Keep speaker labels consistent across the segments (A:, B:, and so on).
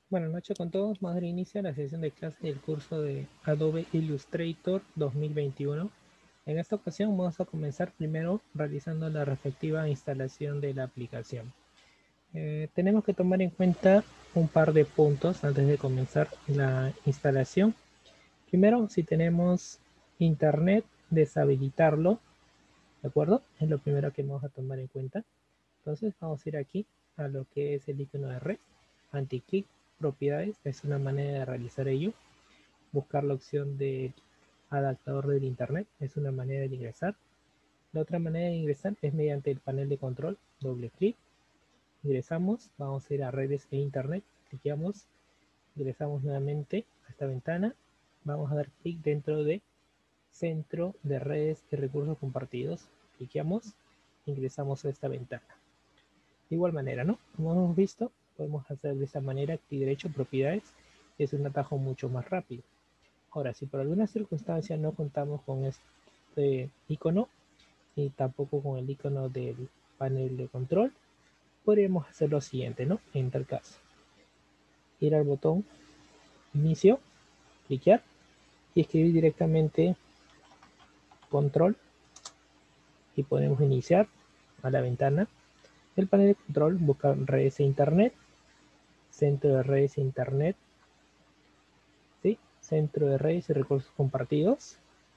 A: Buenas noches con todos. Vamos a dar inicio a la sesión de clase del curso de Adobe Illustrator 2021. En esta ocasión vamos a comenzar primero realizando la respectiva instalación de la aplicación. Tenemos que tomar en cuenta un par de puntos antes de comenzar la instalación. Primero, si tenemos internet, deshabilitarlo, ¿de acuerdo? Es lo primero que vamos a tomar en cuenta. Entonces vamos a ir aquí a lo que es el icono de red, anti-click, propiedades, es una manera de realizar ello. Buscar la opción del adaptador del internet, es una manera de ingresar. La otra manera de ingresar es mediante el panel de control, doble clic, ingresamos, vamos a ir a redes e internet, cliqueamos, ingresamos nuevamente a esta ventana, vamos a dar clic dentro de centro de redes y recursos compartidos, cliqueamos, ingresamos a esta ventana. De igual manera, ¿no? Como hemos visto, podemos hacer de esta manera clic derecho, propiedades, es un atajo mucho más rápido. Ahora, si por alguna circunstancia no contamos con este icono, ni tampoco con el icono del panel de control, podríamos hacer lo siguiente, ¿no? En tal caso, ir al botón inicio, cliquear y escribir directamente control y podemos iniciar a la ventana del panel de control, buscar redes e internet, centro de redes e internet, ¿sí? Centro de redes y recursos compartidos,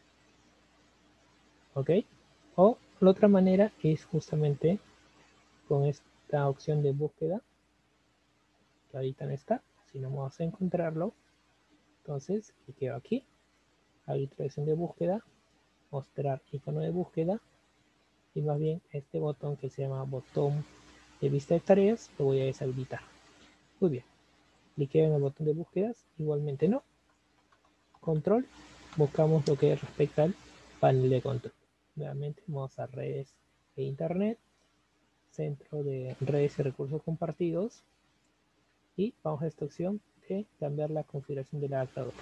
A: ¿ok? O la otra manera es justamente con esta opción de búsqueda, que ahorita no está, si no vamos a encontrarlo, entonces cliqueo aquí, habilitación de búsqueda, mostrar icono de búsqueda, y más bien este botón que se llama botón de vista de tareas, lo voy a deshabilitar. Muy bien, cliqueo en el botón de búsquedas, igualmente no, control, buscamos lo que respecta al panel de control. Nuevamente vamos a redes e internet, centro de redes y recursos compartidos, y vamos a esta opción de cambiar la configuración del adaptador.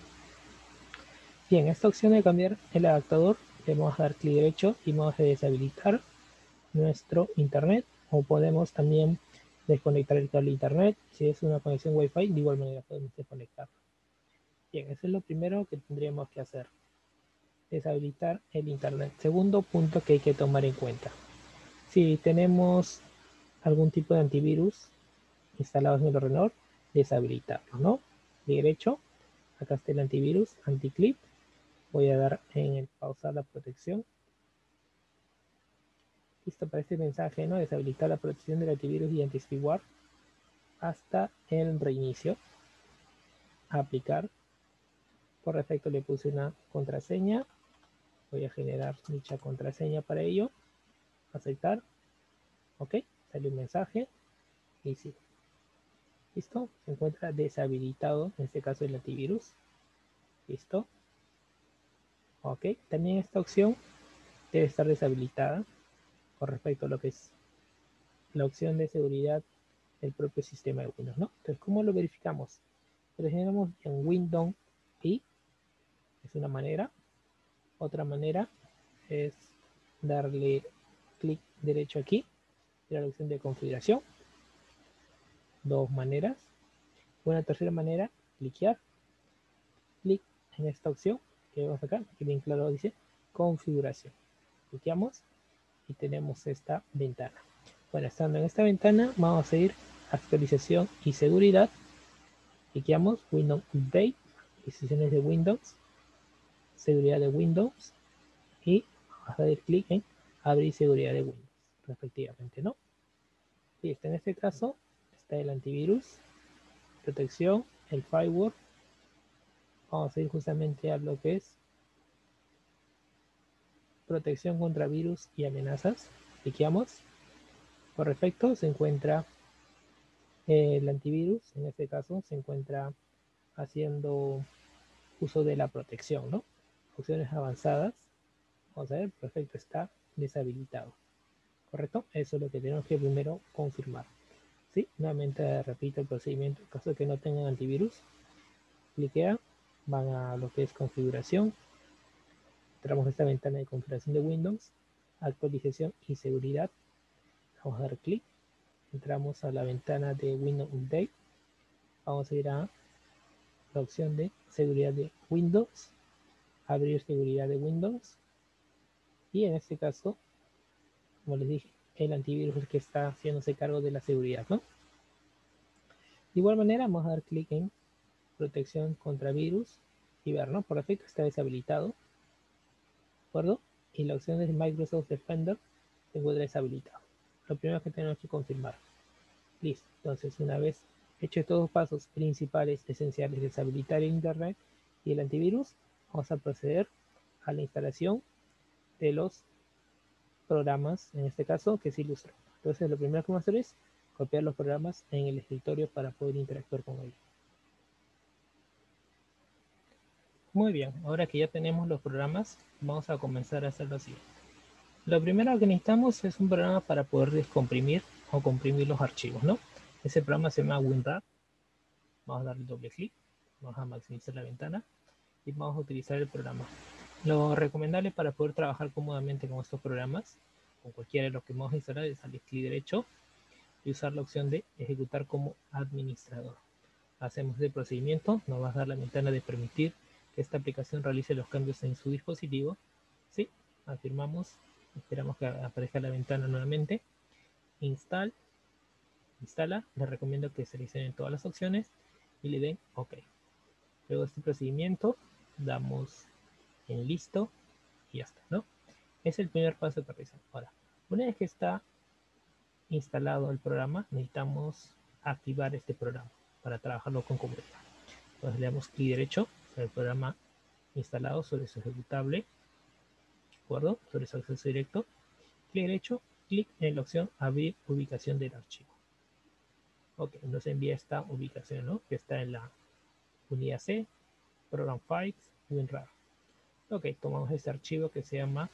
A: Bien, esta opción de cambiar el adaptador le vamos a dar clic derecho y vamos a deshabilitar nuestro internet, o podemos también desconectar el cable internet. Si es una conexión wifi, de igual manera podemos desconectarlo. Bien, eso es lo primero que tendríamos que hacer, deshabilitar el internet. Segundo punto que hay que tomar en cuenta, si tenemos algún tipo de antivirus instalados en el ordenador, deshabilitarlo, ¿no? De derecho, acá está el antivirus, anticlip. Voy a dar en el pausar la protección. Listo para este mensaje, ¿no? Deshabilitar la protección del antivirus y anti-spyware hasta el reinicio. Aplicar. Por defecto le puse una contraseña. Voy a generar dicha contraseña para ello. Aceptar. Ok. Sale un mensaje. Y sí. Listo. Se encuentra deshabilitado, en este caso el antivirus. Listo. Ok. También esta opción debe estar deshabilitada con respecto a lo que es la opción de seguridad del propio sistema de Windows, ¿no? Entonces, ¿cómo lo verificamos? Presionamos en Windows y es una manera. Otra manera es darle clic derecho aquí, ir a la opción de configuración. Dos maneras. Una tercera manera, cliquear, clic en esta opción que vemos acá, que bien claro dice configuración. Cliqueamos y tenemos esta ventana. Bueno, estando en esta ventana, vamos a ir a actualización y seguridad. Cliqueamos Windows Update, decisiones de Windows, seguridad de Windows, y vamos a dar clic en abrir seguridad de Windows, respectivamente, ¿no? Listo, en este caso está el antivirus, protección, el firewall. Vamos a ir justamente a lo que es protección contra virus y amenazas. Cliqueamos. Por defecto se encuentra el antivirus, en este caso se encuentra haciendo uso de la protección, ¿no? Opciones avanzadas. Vamos a ver, perfecto, está deshabilitado. ¿Correcto? Eso es lo que tenemos que primero confirmar. ¿Sí? Nuevamente repito el procedimiento. En caso de que no tengan antivirus, cliquean, van a lo que es configuración. Entramos a esta ventana de configuración de Windows, actualización y seguridad. Vamos a dar clic. Entramos a la ventana de Windows Update. vamos a ir a la opción de seguridad de Windows, abrir seguridad de Windows, y en este caso, como les dije, el antivirus es el que está haciéndose cargo de la seguridad, ¿no? De igual manera, vamos a dar clic en protección contra virus y ver, ¿no? Por defecto está deshabilitado, ¿de acuerdo? Y la opción de Microsoft Defender se encuentra deshabilitado. Lo primero que tenemos que confirmar. Listo. Entonces, una vez hecho estos dos pasos principales, esenciales, deshabilitar el Internet y el antivirus, vamos a proceder a la instalación de los programas, en este caso, que es Illustrator. Entonces, lo primero que vamos a hacer es copiar los programas en el escritorio para poder interactuar con ellos. Muy bien, ahora que ya tenemos los programas, vamos a comenzar a hacerlo así. Lo primero que necesitamos es un programa para poder descomprimir o comprimir los archivos, ¿no? Ese programa se llama WinRAR. Vamos a darle doble clic, vamos a maximizar la ventana y vamos a utilizar el programa. Lo recomendable para poder trabajar cómodamente con estos programas, con cualquiera de los que vamos a instalar, es darle clic derecho y usar la opción de ejecutar como administrador. Hacemos el procedimiento, nos va a dar la ventana de permitir que esta aplicación realice los cambios en su dispositivo. Sí, afirmamos, esperamos que aparezca la ventana nuevamente. Instala, les recomiendo que seleccionen todas las opciones y le den OK. Luego de este procedimiento, damos en listo y ya está, ¿no? Es el primer paso que realizamos. Ahora, una vez que está instalado el programa, necesitamos activar este programa para trabajarlo con comodidad. Entonces le damos clic derecho sobre el programa instalado, sobre su ejecutable, ¿de acuerdo? Sobre su acceso directo. Clic derecho, clic en la opción abrir ubicación del archivo. Ok, nos envía esta ubicación, ¿no? Que está en la unidad C, Program Files, WinRAR. Ok, tomamos este archivo que se llama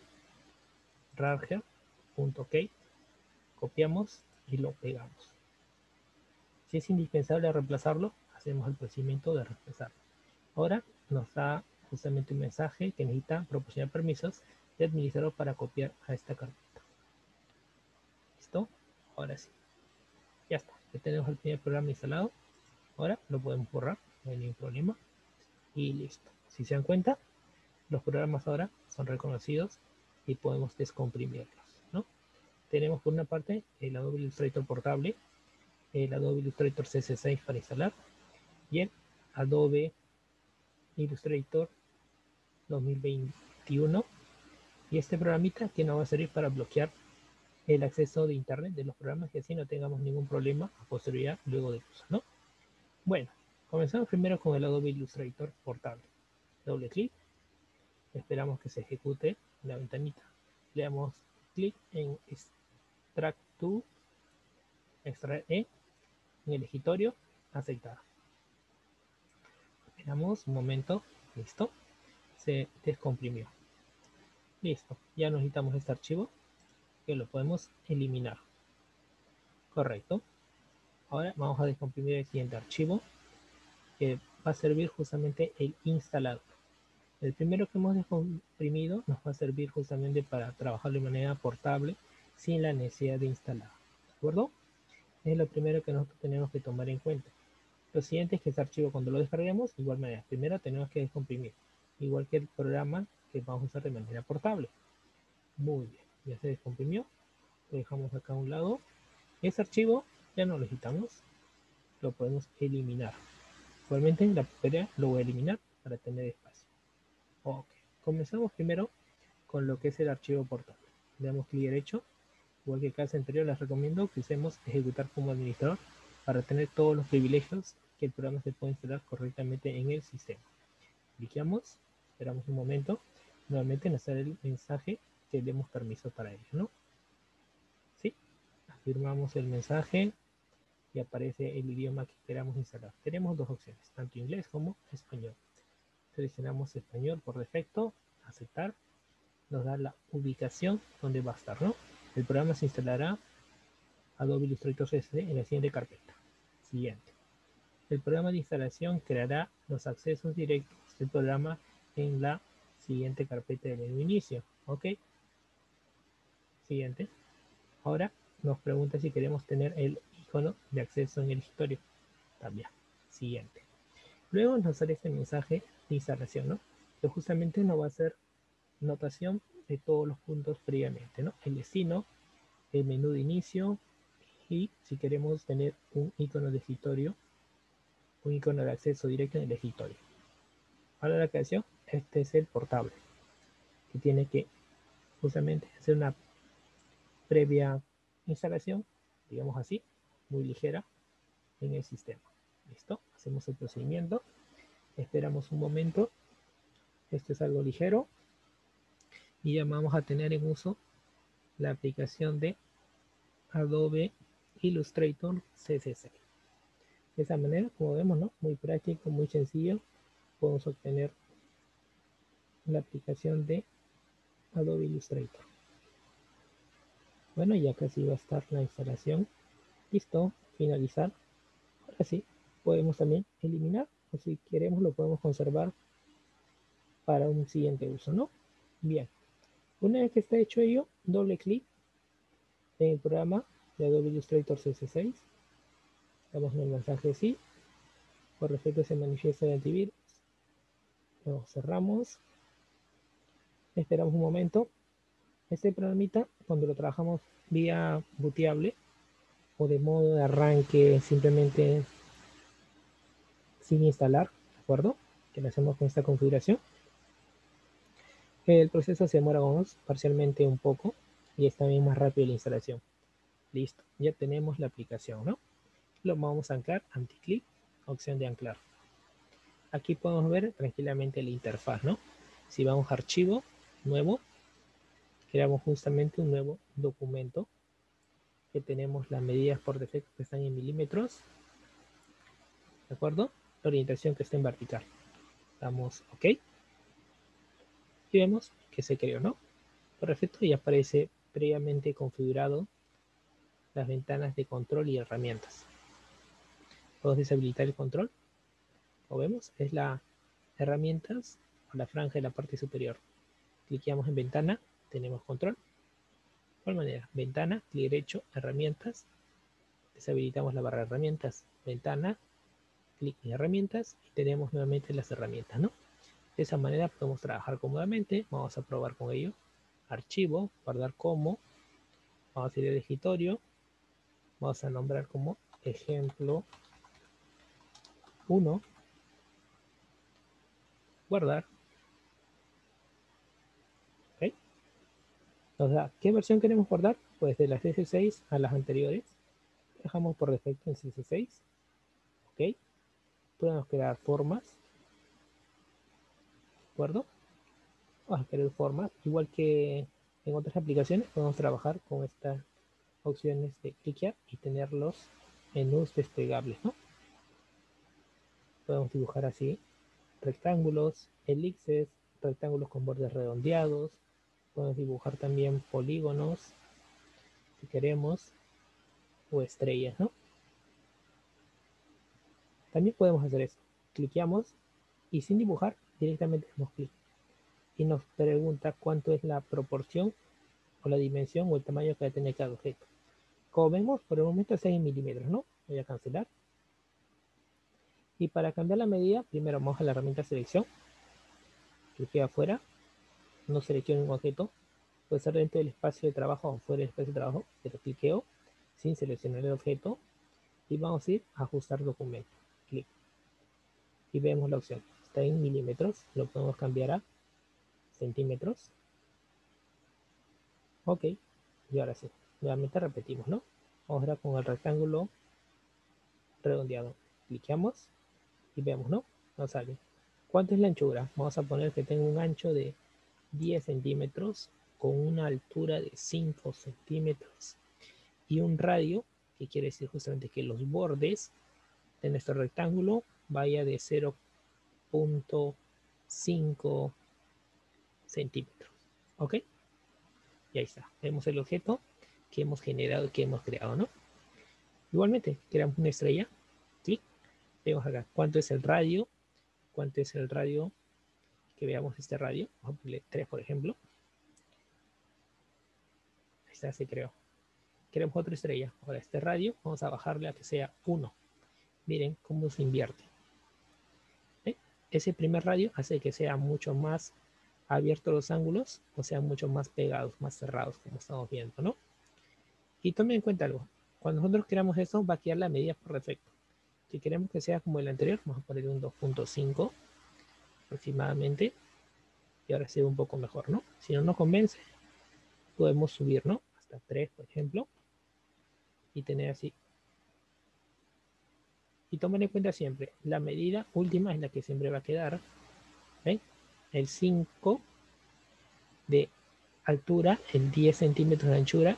A: rarger.ok, copiamos y lo pegamos. Si es indispensable reemplazarlo, hacemos el procedimiento de reemplazarlo. Ahora nos da justamente un mensaje que necesita proporcionar permisos de administrador para copiar a esta carpeta. ¿Listo? Ahora sí. Ya está. Ya tenemos el primer programa instalado. Ahora lo podemos borrar, no hay ningún problema. Y listo. Si se dan cuenta, los programas ahora son reconocidos y podemos descomprimirlos, ¿no? Tenemos por una parte el Adobe Illustrator portable, el Adobe Illustrator CS6 para instalar y el Adobe Illustrator 2021. Y este programita que nos va a servir para bloquear el acceso de internet de los programas y así no tengamos ningún problema a posteriori luego del uso, ¿no? Bueno, comenzamos primero con el Adobe Illustrator portable. Doble clic, esperamos que se ejecute la ventanita. Le damos clic en Extract to, extraer en el escritorio, aceptar. Esperamos un momento, listo, se descomprimió. Listo, ya necesitamos este archivo que lo podemos eliminar. Correcto. Ahora vamos a descomprimir el siguiente archivo que va a servir justamente el instalador. El primero que hemos descomprimido nos va a servir justamente para trabajar de manera portable sin la necesidad de instalar. ¿De acuerdo? Es lo primero que nosotros tenemos que tomar en cuenta. Lo siguiente es que este archivo cuando lo descarguemos, de igual manera, primero tenemos que descomprimir, igual que el programa que vamos a usar de manera portable. Muy bien, ya se descomprimió, lo dejamos acá a un lado. Ese archivo ya no lo necesitamos, lo podemos eliminar. Igualmente la papelera lo voy a eliminar para tener espacio. Ok, comenzamos primero con lo que es el archivo portable. Le damos clic derecho, igual que el caso anterior, les recomiendo que usemos ejecutar como administrador para tener todos los privilegios que el programa se puede instalar correctamente en el sistema. Clicamos, esperamos un momento, nuevamente nos sale el mensaje que demos permiso para ello, ¿no? Sí, afirmamos el mensaje y aparece el idioma que queramos instalar. Tenemos dos opciones, tanto inglés como español. Seleccionamos español por defecto, aceptar, nos da la ubicación donde va a estar, ¿no? El programa se instalará Adobe Illustrator CS en la siguiente carpeta. Siguiente. El programa de instalación creará los accesos directos del programa en la siguiente carpeta del menú inicio. ¿Ok? Siguiente. Ahora nos pregunta si queremos tener el icono de acceso en el escritorio. También. siguiente. Luego nos sale este mensaje de instalación, ¿no? Que justamente nos va a hacer notación de todos los puntos previamente, ¿no? El destino, el menú de inicio y si queremos tener un icono de escritorio, un icono de acceso directo en el escritorio. Ahora la creación, este es el portable, que tiene que justamente hacer una previa instalación, digamos así, muy ligera en el sistema. ¿Listo? Hacemos el procedimiento, esperamos un momento, esto es algo ligero y ya vamos a tener en uso la aplicación de Adobe Illustrator CC6. De esa manera, como vemos, ¿no? Muy práctico, muy sencillo, podemos obtener la aplicación de Adobe Illustrator. Bueno, ya casi va a estar la instalación. Listo, finalizar. Ahora sí, podemos también eliminar, o si queremos lo podemos conservar para un siguiente uso, ¿no? Bien, una vez que está hecho ello, doble clic en el programa de Adobe Illustrator CS6. Damos en el mensaje sí, por defecto se manifiesta el antivirus. Lo cerramos, esperamos un momento. Este programita, cuando lo trabajamos vía booteable o de modo de arranque simplemente sin instalar, ¿de acuerdo? Que lo hacemos con esta configuración. El proceso se demora parcialmente un poco y es también más rápido la instalación. Listo, ya tenemos la aplicación, ¿no? Lo vamos a anclar, anticlic, opción de anclar. Aquí podemos ver tranquilamente la interfaz, ¿no? Si vamos a archivo, nuevo, creamos justamente un nuevo documento que tenemos las medidas por defecto que están en milímetros, ¿de acuerdo? La orientación que está en vertical. Damos OK y vemos que se creó, ¿no? Por defecto ya aparece previamente configurado las ventanas de control y herramientas. Podemos deshabilitar el control. Como vemos, es la herramientas o la franja de la parte superior. Cliqueamos en ventana, tenemos control. De igual manera, ventana, clic derecho, herramientas. Deshabilitamos la barra de herramientas, ventana, clic en herramientas y tenemos nuevamente las herramientas, ¿no? De esa manera podemos trabajar cómodamente. Vamos a probar con ello. Archivo, guardar como. Vamos a ir al escritorio. Vamos a nombrar como ejemplo 1. Guardar. ¿Ok? O sea, ¿qué versión queremos guardar? Pues de las CS6 a las anteriores. Dejamos por defecto en CS6. ¿Ok? Podemos crear formas. ¿De acuerdo? Vamos a crear formas. Igual que en otras aplicaciones, podemos trabajar con estas opciones de cliquear y tener los menús desplegables, ¿no? Podemos dibujar así rectángulos, elipses, rectángulos con bordes redondeados. Podemos dibujar también polígonos, si queremos, o estrellas, ¿no? También podemos hacer eso. Cliqueamos y sin dibujar directamente damos clic. Y nos pregunta cuánto es la proporción o la dimensión o el tamaño que va a tener cada objeto. Como vemos, por el momento es 6 milímetros, ¿no? Voy a cancelar. Y para cambiar la medida, primero vamos a la herramienta selección. Cliqueo afuera. No selecciono un objeto. Puede ser dentro del espacio de trabajo o fuera del espacio de trabajo. Pero cliqueo sin seleccionar el objeto. Y vamos a ir a ajustar documento. Clic. Y vemos la opción. Está en milímetros. Lo podemos cambiar a centímetros. Ok. Y ahora sí. Nuevamente repetimos, ¿no? Ahora con el rectángulo redondeado. Cliqueamos y vemos, ¿no? Nos sale. ¿Cuánto es la anchura? Vamos a poner que tengo un ancho de 10 centímetros con una altura de 5 centímetros y un radio, que quiere decir justamente que los bordes de nuestro rectángulo vaya de 0.5 centímetros. ¿Ok? Y ahí está. Vemos el objeto que hemos generado, que hemos creado, ¿no? Igualmente, creamos una estrella. Clic. Vemos acá cuánto es el radio. Cuánto es el radio. Que veamos este radio. Vamos a ponerle 3, por ejemplo. Ahí está, se creó. Queremos otra estrella. Ahora este radio vamos a bajarle a que sea 1. Miren cómo se invierte. ¿Ven? Ese primer radio hace que sea mucho más abiertos los ángulos, o sea, mucho más pegados, más cerrados, como estamos viendo, ¿no? Y tomen en cuenta algo. Cuando nosotros queramos eso, va a quedar la medida por defecto. Si queremos que sea como el anterior, vamos a poner un 2.5 aproximadamente. Y ahora se ve un poco mejor, ¿no? Si no nos convence, podemos subir, ¿no? Hasta 3, por ejemplo. Y tener así. Y tomen en cuenta siempre, la medida última es la que siempre va a quedar. ¿Ven? El 5 de altura, el 10 centímetros de anchura,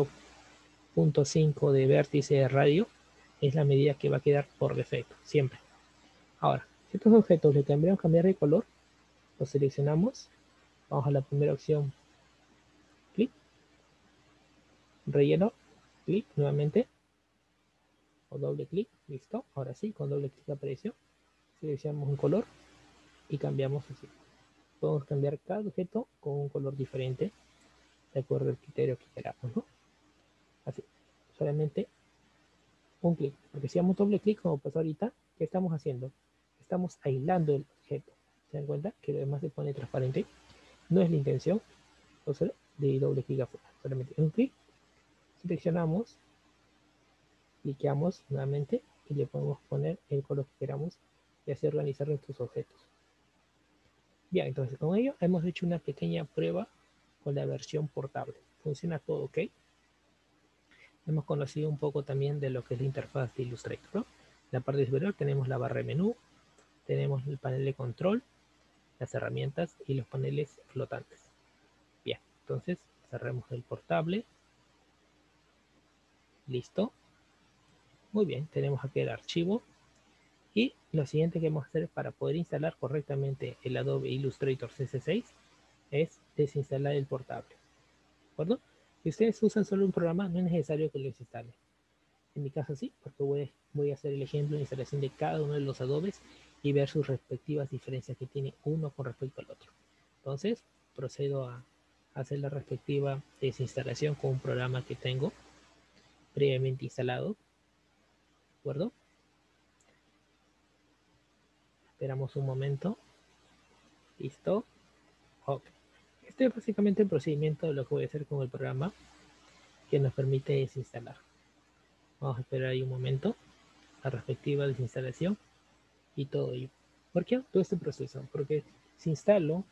A: 0.5 de vértice de radio, es la medida que va a quedar por defecto, siempre. Ahora, si estos objetos le queremos cambiar de color, los seleccionamos, vamos a la primera opción, clic, relleno, clic nuevamente, o doble clic, listo, ahora sí, con doble clic apareció, seleccionamos un color y cambiamos así. Podemos cambiar cada objeto con un color diferente, de acuerdo al criterio que queramos, ¿no? Así, solamente un clic, porque si damos doble clic, como pasó ahorita, ¿qué estamos haciendo? Estamos aislando el objeto. ¿Se dan cuenta? Que lo demás se pone transparente. No es la intención, entonces le doble clic afuera. Solamente un clic, seleccionamos, cliqueamos nuevamente y le podemos poner el color que queramos y así organizar nuestros objetos. Bien, entonces con ello hemos hecho una pequeña prueba con la versión portable. Funciona todo ok. Hemos conocido un poco también de lo que es la interfaz de Illustrator, ¿no? En la parte superior tenemos la barra de menú, tenemos el panel de control, las herramientas y los paneles flotantes. Bien, entonces cerremos el portable. Listo. Muy bien, tenemos aquí el archivo. Y lo siguiente que vamos a hacer para poder instalar correctamente el Adobe Illustrator CC6 es desinstalar el portable. ¿De acuerdo? Si ustedes usan solo un programa, no es necesario que lo instalen. En mi caso sí, porque voy a hacer el ejemplo de instalación de cada uno de los Adobes y ver sus respectivas diferencias que tiene uno con respecto al otro. Entonces, procedo a hacer la respectiva desinstalación con un programa que tengo previamente instalado. ¿De acuerdo? Esperamos un momento. Listo. Ok. Este es básicamente el procedimiento de lo que voy a hacer con el programa que nos permite desinstalar. Vamos a esperar ahí un momento. La respectiva desinstalación y todo ello. ¿Por qué todo este proceso? Porque si instalo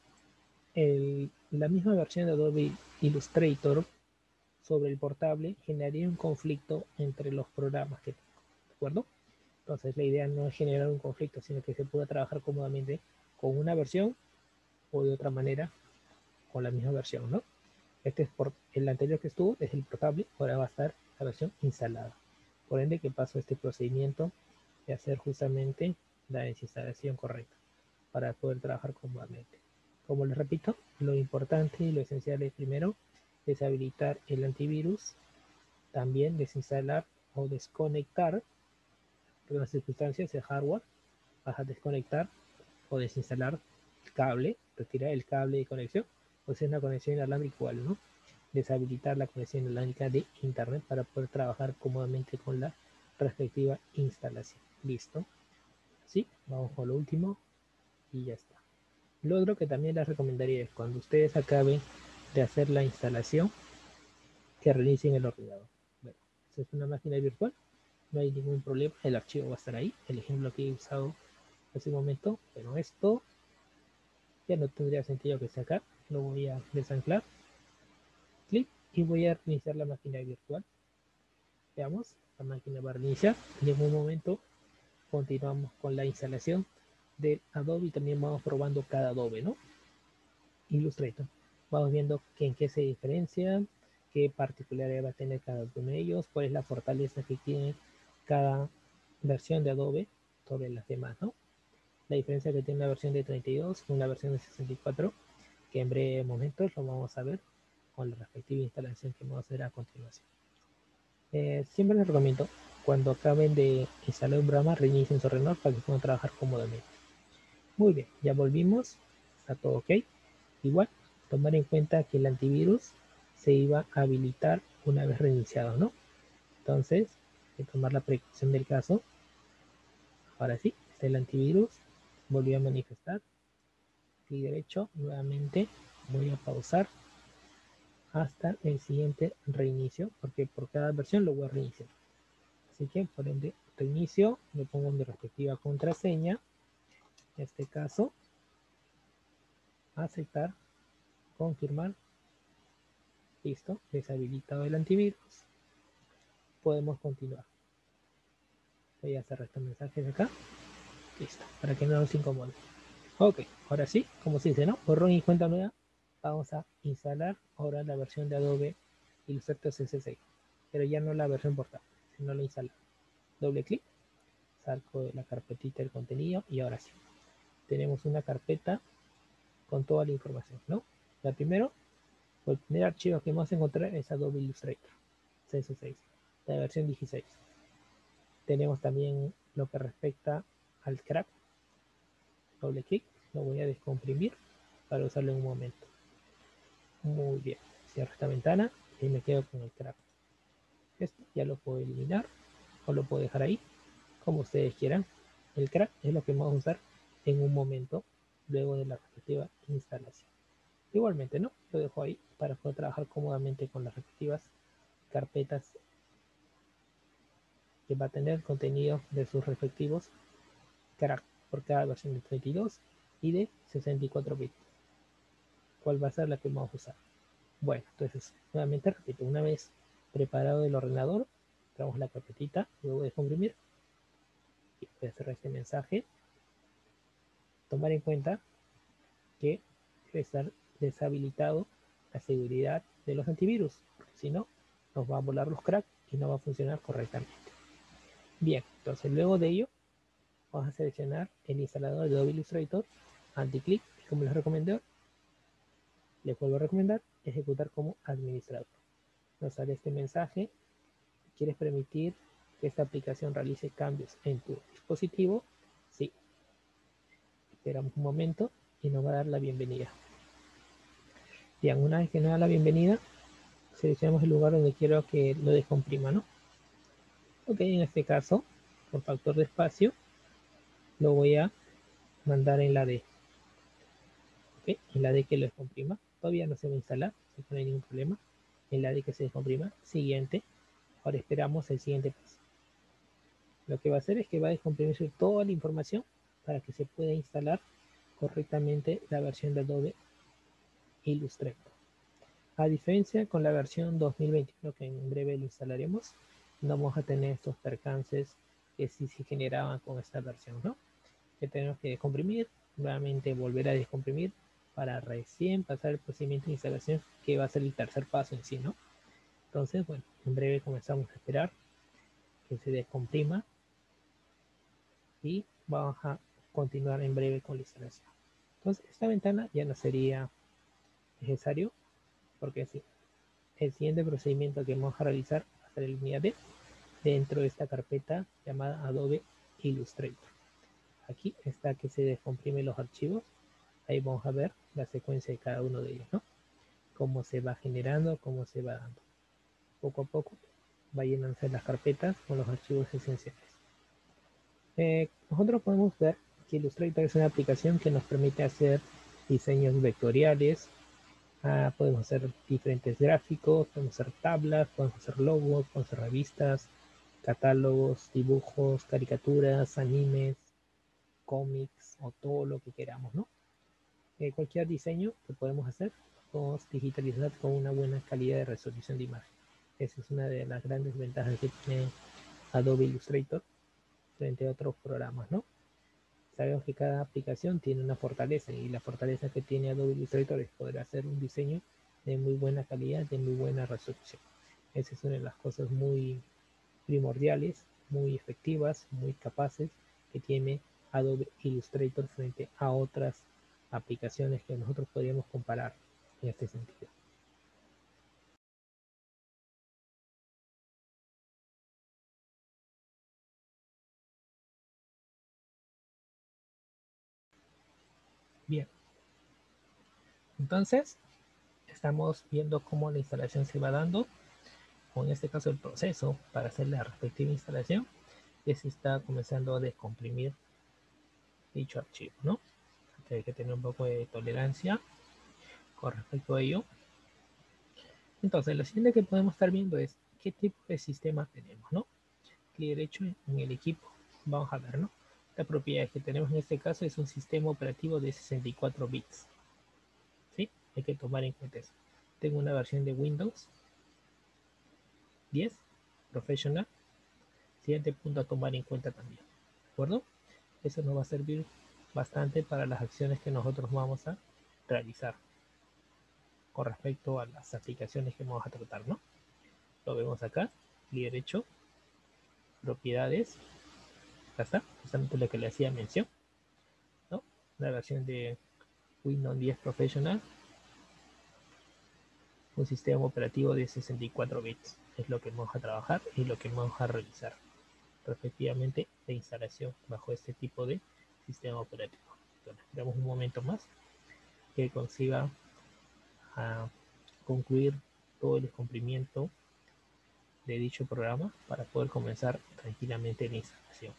A: la misma versión de Adobe Illustrator sobre el portable, generaría un conflicto entre los programas que tengo. ¿De acuerdo? Entonces la idea no es generar un conflicto, sino que se pueda trabajar cómodamente con una versión o de otra manera con la misma versión, ¿no? Este es por el anterior que estuvo, es el portable, ahora va a estar la versión instalada. Por ende, que paso este procedimiento de hacer justamente la desinstalación correcta para poder trabajar cómodamente. Como les repito, lo importante y lo esencial es primero deshabilitar el antivirus, también desinstalar o desconectar en las circunstancias de hardware, vas a desconectar o desinstalar el cable, retirar el cable de conexión, o sea, una conexión inalámbrica igual, ¿no? Deshabilitar la conexión inalámbrica de internet para poder trabajar cómodamente con la respectiva instalación. Listo. Así, vamos con lo último y ya está. Lo otro que también les recomendaría es cuando ustedes acaben de hacer la instalación, que reinicien el ordenador. Bueno, si es una máquina virtual, no hay ningún problema, el archivo va a estar ahí, el ejemplo que he usado hace un momento, pero esto ya no tendría sentido que esté acá, lo voy a desanclar, clic y voy a reiniciar la máquina virtual. Veamos, la máquina va a reiniciar y en un momento continuamos con la instalación del Adobe y también vamos probando cada Adobe, ¿no? Illustrator. Vamos viendo en qué se diferencia, qué particularidad va a tener cada uno de ellos, cuál es la fortaleza que tiene cada versión de Adobe sobre las demás, ¿no? La diferencia que tiene una versión de 32 y una versión de 64, que en breve momentos lo vamos a ver con la respectiva instalación que vamos a hacer a continuación. Siempre les recomiendo, cuando acaben de instalar un programa, reinicien su ordenador para que puedan trabajar cómodamente. Muy bien, ya volvimos, está todo ok. Igual, tomar en cuenta que el antivirus se iba a habilitar una vez reiniciado, ¿no? Entonces, hay que tomar la precaución del caso Ahora sí, está el antivirus. Volvió a manifestar. Clic derecho, nuevamente voy a pausar hasta el siguiente reinicio, porque por cada versión lo voy a reiniciar. Así que por ende reinicio, le pongo mi respectiva contraseña, en este caso, aceptar, confirmar, listo, deshabilitado el antivirus, podemos continuar. Voy a cerrar estos mensajes de acá, listo, para que no nos incomode. Ok, ahora sí, como se dice, ¿no? Borrón y cuenta nueva, vamos a instalar ahora la versión de Adobe Illustrator CC6, pero ya no la versión portable, sino la instalar. Doble clic, saco de la carpetita el contenido y ahora sí, tenemos una carpeta con toda la información, ¿no? La primero, el primer archivo que vamos a encontrar es Adobe Illustrator CS6, la versión 16. Tenemos también lo que respecta al scrap, doble clic, lo voy a descomprimir para usarlo en un momento. Muy bien, cierro esta ventana y me quedo con el scrap. Esto ya lo puedo eliminar o lo puedo dejar ahí, como ustedes quieran. El crack es lo que vamos a usar en un momento luego de la respectiva instalación. Igualmente, ¿no? Lo dejo ahí para poder trabajar cómodamente con las respectivas carpetas que va a tener el contenido de sus respectivos crack por cada versión de 32 y de 64 bits. ¿Cuál va a ser la que vamos a usar? Bueno, entonces, nuevamente repito, una vez preparado el ordenador, traemos la carpetita, luego de comprimir, y voy a cerrar este mensaje. Tomar en cuenta que debe estar deshabilitado la seguridad de los antivirus, porque si no, nos va a volar los cracks y no va a funcionar correctamente. Bien, entonces luego de ello, vamos a seleccionar el instalador de Adobe Illustrator, anti-clic, y como les recomendé, les vuelvo a recomendar, ejecutar como administrador. Nos sale este mensaje: ¿quieres permitir que esta aplicación realice cambios en tu dispositivo? Sí. Esperamos un momento y nos va a dar la bienvenida. Bien, una vez que nos da la bienvenida, seleccionamos el lugar donde quiero que lo descomprima, ¿no? Ok, en este caso, por factor de espacio, lo voy a mandar en la D. Ok, en la D que lo descomprima. Todavía no se va a instalar, así que no hay ningún problema. En la D que se descomprima. Siguiente. Ahora esperamos el siguiente paso. Lo que va a hacer es que va a descomprimir toda la información para que se pueda instalar correctamente la versión de Adobe Illustrator. A diferencia con la versión 2021 que en breve lo instalaremos, no vamos a tener estos percances que sí se generaban con esta versión, ¿no? Que tenemos que descomprimir, nuevamente volver a descomprimir para recién pasar el procedimiento de instalación, que va a ser el tercer paso en sí, ¿no? Entonces, bueno, en breve comenzamos a esperar que se descomprima y vamos a continuar en breve con la instalación. Entonces, esta ventana ya no sería necesario, porque sí, el siguiente procedimiento que vamos a realizar va a ser el unidad dentro de esta carpeta llamada Adobe Illustrator. Aquí está que se descomprime los archivos. Ahí vamos a ver la secuencia de cada uno de ellos, ¿no? Cómo se va generando, cómo se va dando. Poco a poco va llenándose las carpetas con los archivos esenciales. Nosotros podemos ver que Illustrator es una aplicación que nos permite hacer diseños vectoriales. Podemos hacer diferentes gráficos, podemos hacer tablas, podemos hacer logos, podemos hacer revistas, catálogos, dibujos, caricaturas, animes, cómics o todo lo que queramos, ¿no? Cualquier diseño que podemos hacer, podemos digitalizar con una buena calidad de resolución de imagen. Esa es una de las grandes ventajas que tiene Adobe Illustrator frente a otros programas, ¿no? Sabemos que cada aplicación tiene una fortaleza y la fortaleza que tiene Adobe Illustrator es poder hacer un diseño de muy buena calidad, de muy buena resolución. Esa es una de las cosas muy primordiales, muy efectivas, muy capaces que tiene Adobe Illustrator frente a otras aplicaciones que nosotros podríamos comparar en este sentido. Bien, entonces estamos viendo cómo la instalación se va dando, o en este caso el proceso para hacer la respectiva instalación. ya se está comenzando a descomprimir dicho archivo, ¿no? Hay que tener un poco de tolerancia con respecto a ello. Entonces, lo siguiente que podemos estar viendo es qué tipo de sistema tenemos, ¿no? Clic derecho en el equipo. Vamos a ver, ¿no? La propiedad que tenemos en este caso es un sistema operativo de 64 bits. ¿Sí? Hay que tomar en cuenta eso. Tengo una versión de Windows 10 Professional. Siguiente punto a tomar en cuenta también. ¿De acuerdo? Eso nos va a servir bastante para las acciones que nosotros vamos a realizar con respecto a las aplicaciones que vamos a tratar, ¿no? Lo vemos acá, clic derecho, propiedades, acá está, justamente lo que le hacía mención, ¿no? La versión de Windows 10 Professional, un sistema operativo de 64 bits, es lo que vamos a trabajar y lo que vamos a realizar respectivamente de instalación bajo este tipo de sistema operativo. Entonces, esperamos un momento más que consiga concluir todo el descomprimiento de dicho programa para poder comenzar tranquilamente la instalación.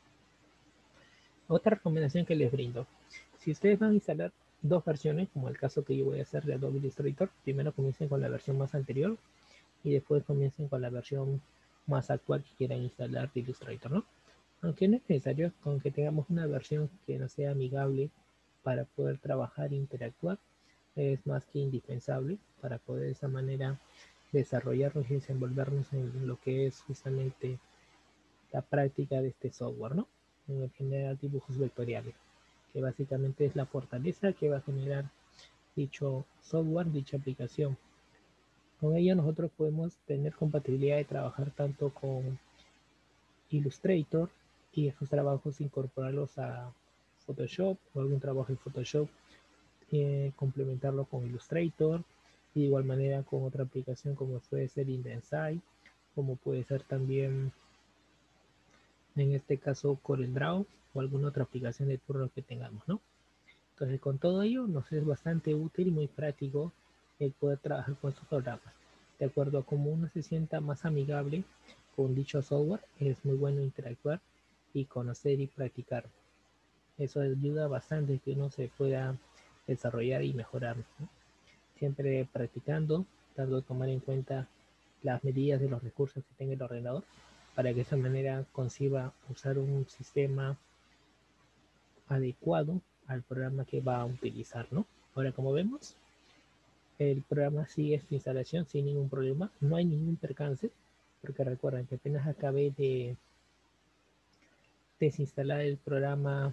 A: Otra recomendación que les brindo, si ustedes van a instalar dos versiones, como el caso que yo voy a hacer de Adobe Illustrator, primero comiencen con la versión más anterior y después comiencen con la versión más actual que quieran instalar de Illustrator, ¿no? Aunque no es necesario, con que tengamos una versión que nos sea amigable para poder trabajar e interactuar, es más que indispensable para poder de esa manera desarrollarnos y desenvolvernos en lo que es justamente la práctica de este software, ¿no? En el generar dibujos vectoriales, que básicamente es la fortaleza que va a generar dicho software, dicha aplicación. Con ella nosotros podemos tener compatibilidad de trabajar tanto con Illustrator y esos trabajos incorporarlos a Photoshop o algún trabajo en Photoshop, complementarlo con Illustrator y de igual manera con otra aplicación como puede ser InDesign, como puede ser también en este caso CorelDRAW o alguna otra aplicación de turno que tengamos, ¿no? Entonces con todo ello nos es bastante útil y muy práctico el poder trabajar con estos programas. De acuerdo a cómo uno se sienta más amigable con dicho software, es muy bueno interactuar y conocer y practicar. Eso ayuda bastante que uno se pueda desarrollar y mejorar, ¿no? Siempre practicando, dando a tomar en cuenta las medidas de los recursos que tenga el ordenador para que de esa manera consiga usar un sistema adecuado al programa que va a utilizar, ¿no? Ahora, como vemos, el programa sigue su instalación sin ningún problema, no hay ningún percance, porque recuerden que apenas acabé de desinstalar el programa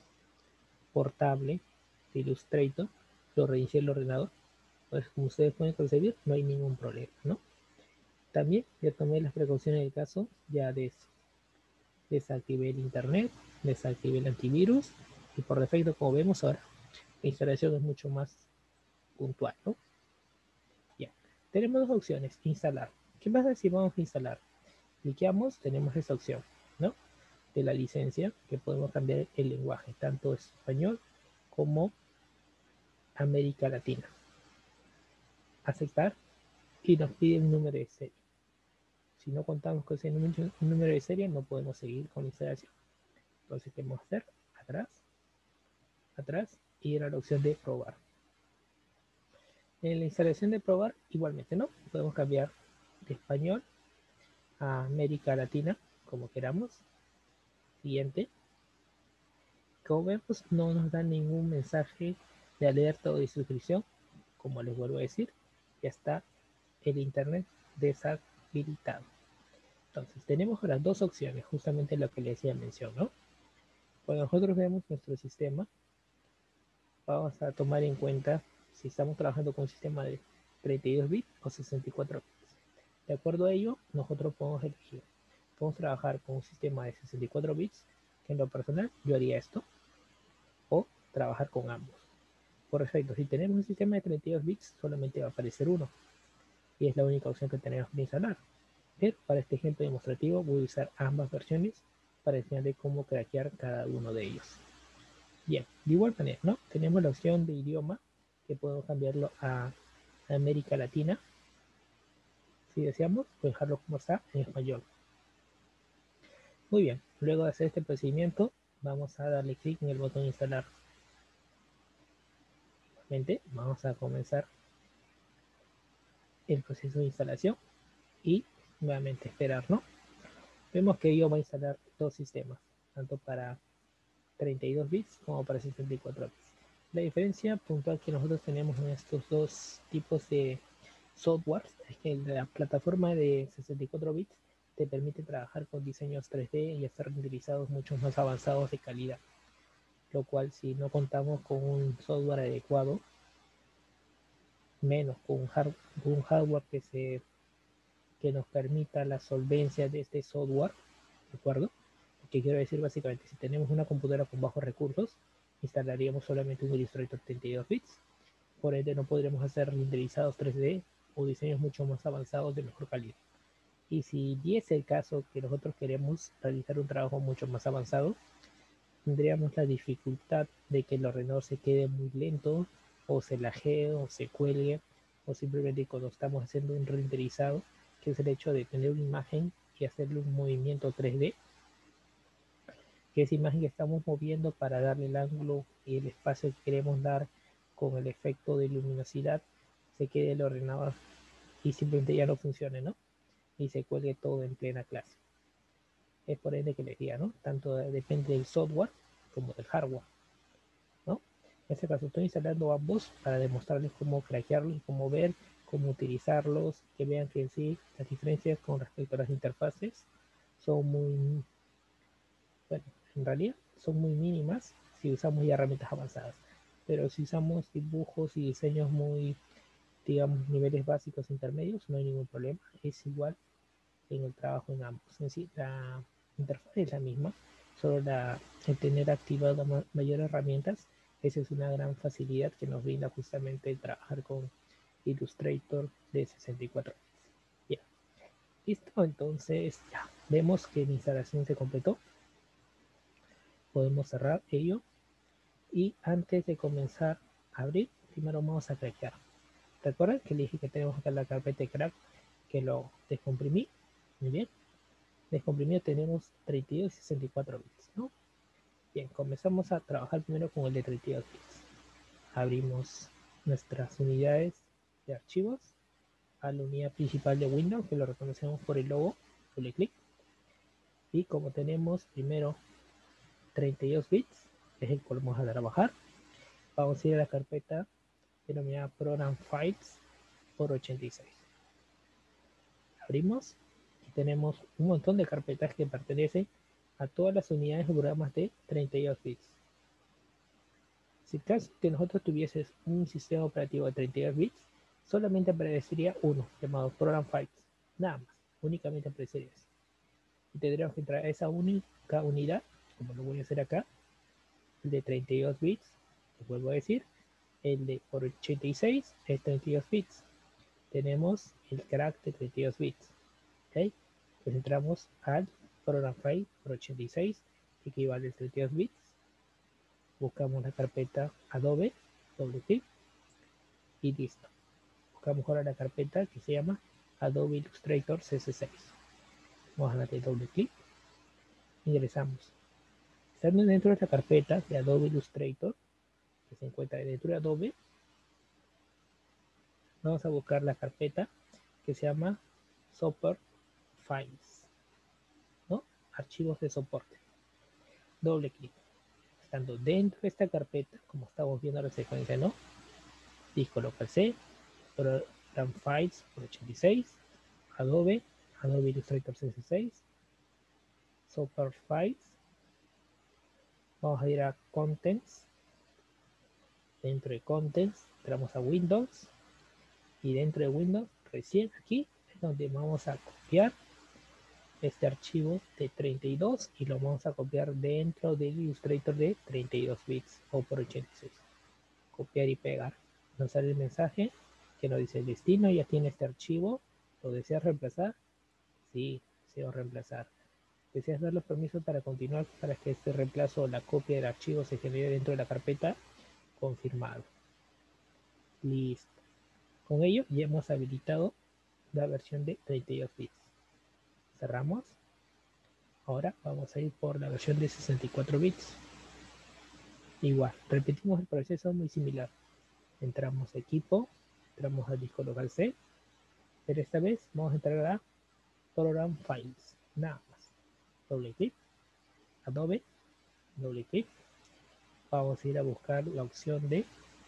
A: portable de Illustrator, lo reinicié el ordenador, pues como ustedes pueden concebir, no hay ningún problema, ¿no? También ya tomé las precauciones del caso, ya desactivé el internet, desactivé el antivirus y por defecto, como vemos ahora, la instalación es mucho más puntual, ¿no? Ya, tenemos dos opciones, instalar. ¿Qué pasa si vamos a instalar? Cliqueamos, tenemos esa opción, ¿no? De la licencia, que podemos cambiar el lenguaje, tanto español como América Latina. Aceptar y nos pide un número de serie. Si no contamos con ese número de serie, no podemos seguir con la instalación. Entonces, ¿qué vamos a hacer? Atrás, atrás y ir a la opción de probar. En la instalación de probar, igualmente, ¿no? Podemos cambiar de español a América Latina, como queramos. Siguiente. Como vemos, no nos da ningún mensaje de alerta o de suscripción. Como les vuelvo a decir, ya está el internet deshabilitado. Entonces, tenemos las dos opciones, justamente lo que les decía mención, ¿no? Cuando nosotros vemos nuestro sistema, vamos a tomar en cuenta si estamos trabajando con un sistema de 32 bits o 64 bits. De acuerdo a ello, nosotros podemos elegir. Podemos trabajar con un sistema de 64 bits, que en lo personal yo haría esto, o trabajar con ambos. Por efecto, si tenemos un sistema de 32 bits, solamente va a aparecer uno, y es la única opción que tenemos que instalar. Pero para este ejemplo demostrativo voy a usar ambas versiones para enseñarles cómo craquear cada uno de ellos. Bien, de igual manera, ¿no? Tenemos la opción de idioma, que podemos cambiarlo a América Latina. Si deseamos, puedes dejarlo como está en español. Muy bien, luego de hacer este procedimiento, vamos a darle clic en el botón instalar. Nuevamente, vamos a comenzar el proceso de instalación y nuevamente esperar, ¿no? Vemos que ello va a instalar dos sistemas, tanto para 32 bits como para 64 bits. La diferencia puntual que nosotros tenemos en estos dos tipos de software es que la plataforma de 64 bits te permite trabajar con diseños 3D y hacer renderizados mucho más avanzados de calidad, lo cual si no contamos con un software adecuado, menos con un hardware que nos permita la solvencia de este software, ¿de acuerdo? Que quiero decir básicamente, si tenemos una computadora con bajos recursos, instalaríamos solamente un Illustrator 32 bits, por ende no podremos hacer renderizados 3D o diseños mucho más avanzados de mejor calidad. Y si diese el caso que nosotros queremos realizar un trabajo mucho más avanzado, tendríamos la dificultad de que el ordenador se quede muy lento, o se lajee, o se cuelgue, o simplemente cuando estamos haciendo un renderizado, que es el hecho de tener una imagen y hacerle un movimiento 3D, que esa imagen que estamos moviendo para darle el ángulo y el espacio que queremos dar con el efecto de luminosidad, se quede el ordenador y simplemente ya no funcione, ¿no? Y se cuelgue todo en plena clase. Es por ende que les diga, ¿no? Tanto depende del software como del hardware, ¿no? En este caso estoy instalando ambos para demostrarles cómo craquearlos, cómo ver, cómo utilizarlos, que vean que en sí las diferencias con respecto a las interfaces son muy, bueno, en realidad son muy mínimas si usamos ya herramientas avanzadas. Pero si usamos dibujos y diseños muy, digamos, niveles básicos intermedios, no hay ningún problema. Es igual en el trabajo en ambos. En sí, la interfaz es la misma, solo el tener activado mayores herramientas, esa es una gran facilidad que nos brinda justamente el trabajar con Illustrator de 64 bits. Bien, listo, entonces ya vemos que la instalación se completó. Podemos cerrar ello y antes de comenzar a abrir, primero vamos a craquear. ¿Recuerdan que le dije que tenemos acá la carpeta de crack que lo descomprimí? Muy bien. Descomprimido tenemos 32 y 64 bits, ¿no? Bien, comenzamos a trabajar primero con el de 32 bits. Abrimos nuestras unidades de archivos a la unidad principal de Windows, que lo reconocemos por el logo, doble clic. Y como tenemos primero 32 bits, es el cual vamos a dar a bajar, vamos a ir a la carpeta denominada Program Files por 86. Abrimos y tenemos un montón de carpetas que pertenecen a todas las unidades de programas de 32 bits. Si caso que nosotros tuviésemos un sistema operativo de 32 bits, solamente aparecería uno, llamado Program Files. Nada más, únicamente aparecería eso. Y tendríamos que entrar a esa única unidad, como lo voy a hacer acá, el de 32 bits, les vuelvo a decir, el de por 86 es 32 bits. Tenemos el crack de 32 bits. ¿Ok? Pues entramos al Program File por 86, que equivale a 32 bits. Buscamos la carpeta Adobe, doble clic y listo. Buscamos ahora la carpeta que se llama Adobe Illustrator CS6. Vamos a darle doble clic, ingresamos. Estando dentro de la carpeta de Adobe Illustrator, que se encuentra dentro de Adobe, vamos a buscar la carpeta que se llama Support Files, ¿no? Archivos de soporte. Doble clic. Estando dentro de esta carpeta, como estamos viendo la secuencia, ¿no? Disco local C, Program Files por 86, Adobe, Adobe Illustrator CS6, Support Files. Vamos a ir a Contents. Dentro de Contents, entramos a Windows. Y dentro de Windows, recién aquí es donde vamos a copiar este archivo de 32 y lo vamos a copiar dentro del Illustrator de 32 bits o por 86. Copiar y pegar. Nos sale el mensaje que nos dice el destino ya tiene este archivo. ¿Lo deseas reemplazar? Sí, deseo reemplazar. ¿Deseas dar los permisos para continuar para que este reemplazo o la copia del archivo se genere dentro de la carpeta? Confirmado. Listo. Con ello ya hemos habilitado la versión de 32 bits. Cerramos. Ahora vamos a ir por la versión de 64 bits. Igual, repetimos el proceso muy similar. Entramos a equipo, entramos al disco local C, pero esta vez vamos a entrar a Program Files, nada más. Doble clic, Adobe, doble clic. Vamos a ir a buscar la opción de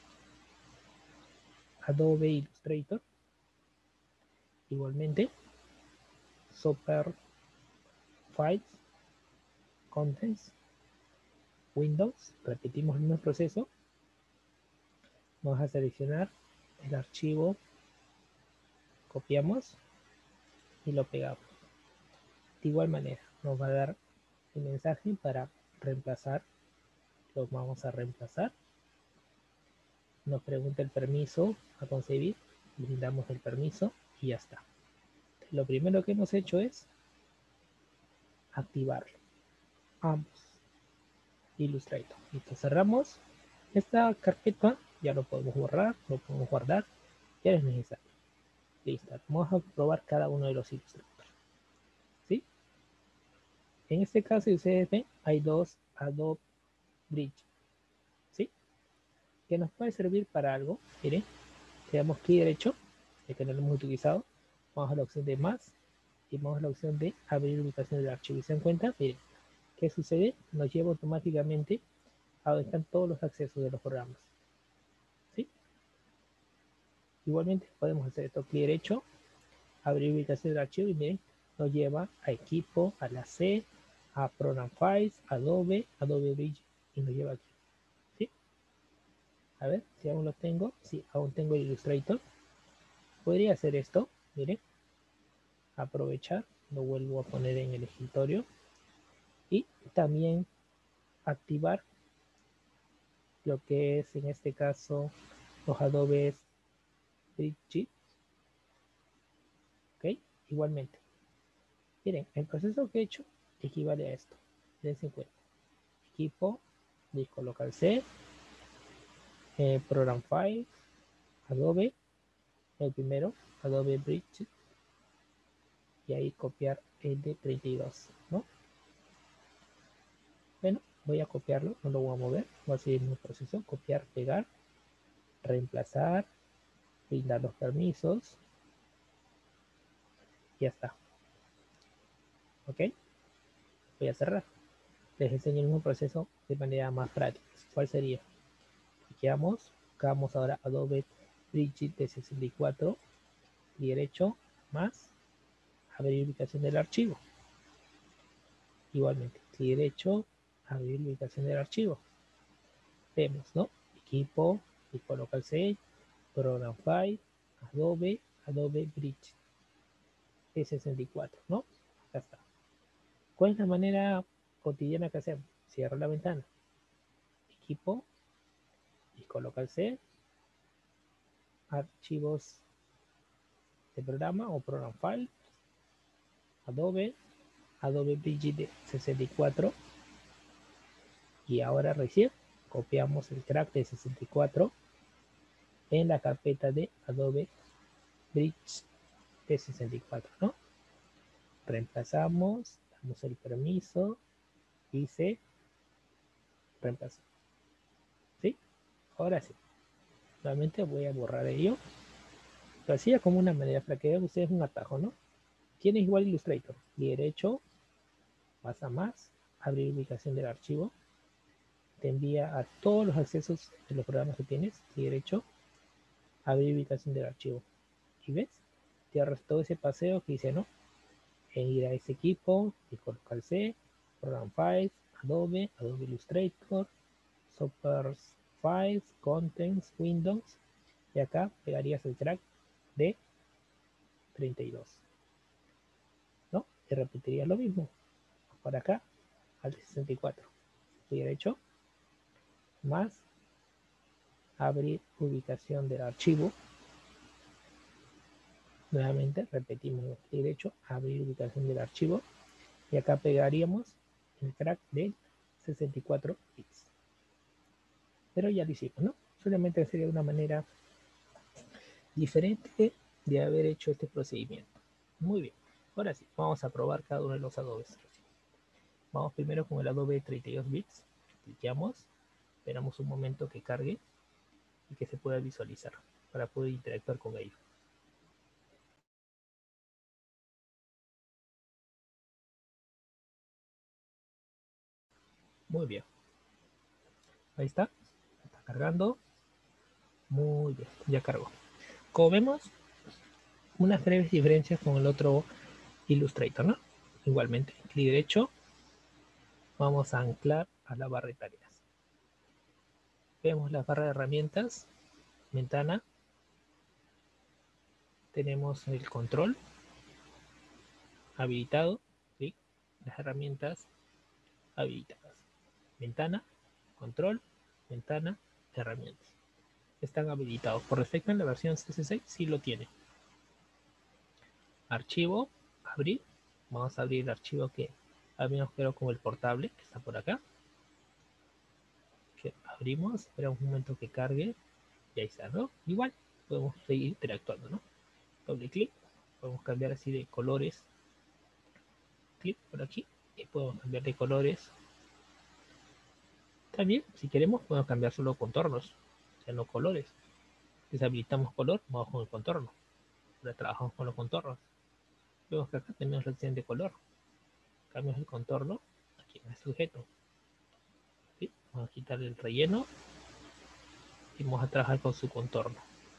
A: Adobe Illustrator. Igualmente, Super Files, Contents, Windows. Repetimos el mismo proceso. Vamos a seleccionar el archivo, copiamos y lo pegamos. De igual manera, nos va a dar el mensaje para reemplazar. Lo vamos a reemplazar. Nos pregunta el permiso a concebir. Le damos el permiso y ya está. Lo primero que hemos hecho es activarlo. Ambos. Illustrator. Listo, cerramos esta carpeta. Ya lo podemos borrar, lo podemos guardar. Ya es necesario. Listo. Vamos a probar cada uno de los Illustrator. ¿Sí? En este caso, si ustedes ven, hay dos Adobe Bridge. ¿Sí? Que nos puede servir para algo. Miren, le damos clic derecho, ya que no lo hemos utilizado. Vamos a la opción de más y vamos a la opción de abrir ubicación del archivo. Y se dan cuenta, miren, ¿qué sucede? Nos lleva automáticamente a donde están todos los accesos de los programas. ¿Sí? Igualmente podemos hacer esto, clic derecho, abrir ubicación del archivo y miren, nos lleva a equipo, a la C, a Program Files, Adobe, Adobe Bridge y nos lleva aquí. ¿Sí? A ver, si aún lo tengo, sí, aún tengo el Illustrator. Podría hacer esto, miren, aprovechar, lo vuelvo a poner en el escritorio y también activar lo que es en este caso los Adobe Bridge. Ok, igualmente. Miren, el proceso que he hecho equivale a esto. Dense en cuenta. Equipo, disco local C, Program Files, Adobe, el primero, Adobe Bridge, y ahí copiar el de 32, ¿no? Bueno, voy a copiarlo, no lo voy a mover, voy a seguir mi proceso, copiar, pegar, reemplazar, brindar los permisos, y ya está. ¿Ok? Voy a cerrar. Les enseño el mismo proceso de manera más práctica. ¿Cuál sería? Clicamos, buscamos ahora Adobe Bridge de 64, y derecho, más, abrir ubicación del archivo. Igualmente, clic derecho, abrir ubicación del archivo. Vemos, ¿no? Equipo, equipo local C, Program File, Adobe, Adobe Bridge de 64, ¿no? Acá está. ¿Cuál es la manera cotidiana que hacemos? Cierro la ventana. Equipo, disco local C, archivos de programa o program file, Adobe, Adobe Bridge de 64, y ahora recién copiamos el track de 64 en la carpeta de Adobe Bridge de 64, ¿no? Reemplazamos, damos el permiso y se reemplaza. ¿Sí? Ahora sí. Nuevamente voy a borrar ello. Lo hacía como una manera para que vean ustedes un atajo, ¿no? Tienes igual Illustrator. Y derecho, vas a más, abrir ubicación del archivo. Te envía a todos los accesos de los programas que tienes. Y derecho, abrir ubicación del archivo. ¿Y ves? Te ahorras todo ese paseo que hice, ¿no? En ir a ese equipo, disco local C, Program Files, Adobe, Adobe Illustrator, Super Files, Contents, Windows, y acá pegarías el track de 32, ¿no? Y repetirías lo mismo, para acá al 64. Y derecho, más, abrir ubicación del archivo. Nuevamente repetimos clic derecho, abrir ubicación del archivo, y acá pegaríamos el track del 64 bits. Pero ya lo hicimos, ¿no? Solamente sería una manera diferente de haber hecho este procedimiento. Muy bien. Ahora sí, vamos a probar cada uno de los adobes. Vamos primero con el Adobe 32 bits. Cliqueamos, esperamos un momento que cargue y que se pueda visualizar para poder interactuar con ello. Muy bien. Ahí está cargando. Muy bien, ya cargó. Como vemos, unas breves diferencias con el otro Illustrator, ¿no? Igualmente, clic derecho, vamos a anclar a la barra de tareas. Vemos la barra de herramientas, ventana, tenemos el control habilitado, clic, las herramientas habilitadas. Ventana, control, ventana, herramientas. Están habilitados. Por defecto en la versión CC6 sí lo tiene. Archivo, abrir. Vamos a abrir el archivo que habíamos creado con el portable, que está por acá. Que abrimos, esperamos un momento que cargue. Y ahí está, ¿no? Igual podemos seguir interactuando, ¿no? Doble clic, podemos cambiar así de colores. Clic por aquí y podemos cambiar de colores. También, si queremos, podemos cambiar solo contornos, o sea, no colores. Deshabilitamos color, vamos con el contorno. Ahora trabajamos con los contornos. Vemos que acá tenemos la opción de color. Cambiamos el contorno aquí en el sujeto. ¿Sí? Vamos a quitar el relleno y vamos a trabajar con su contorno.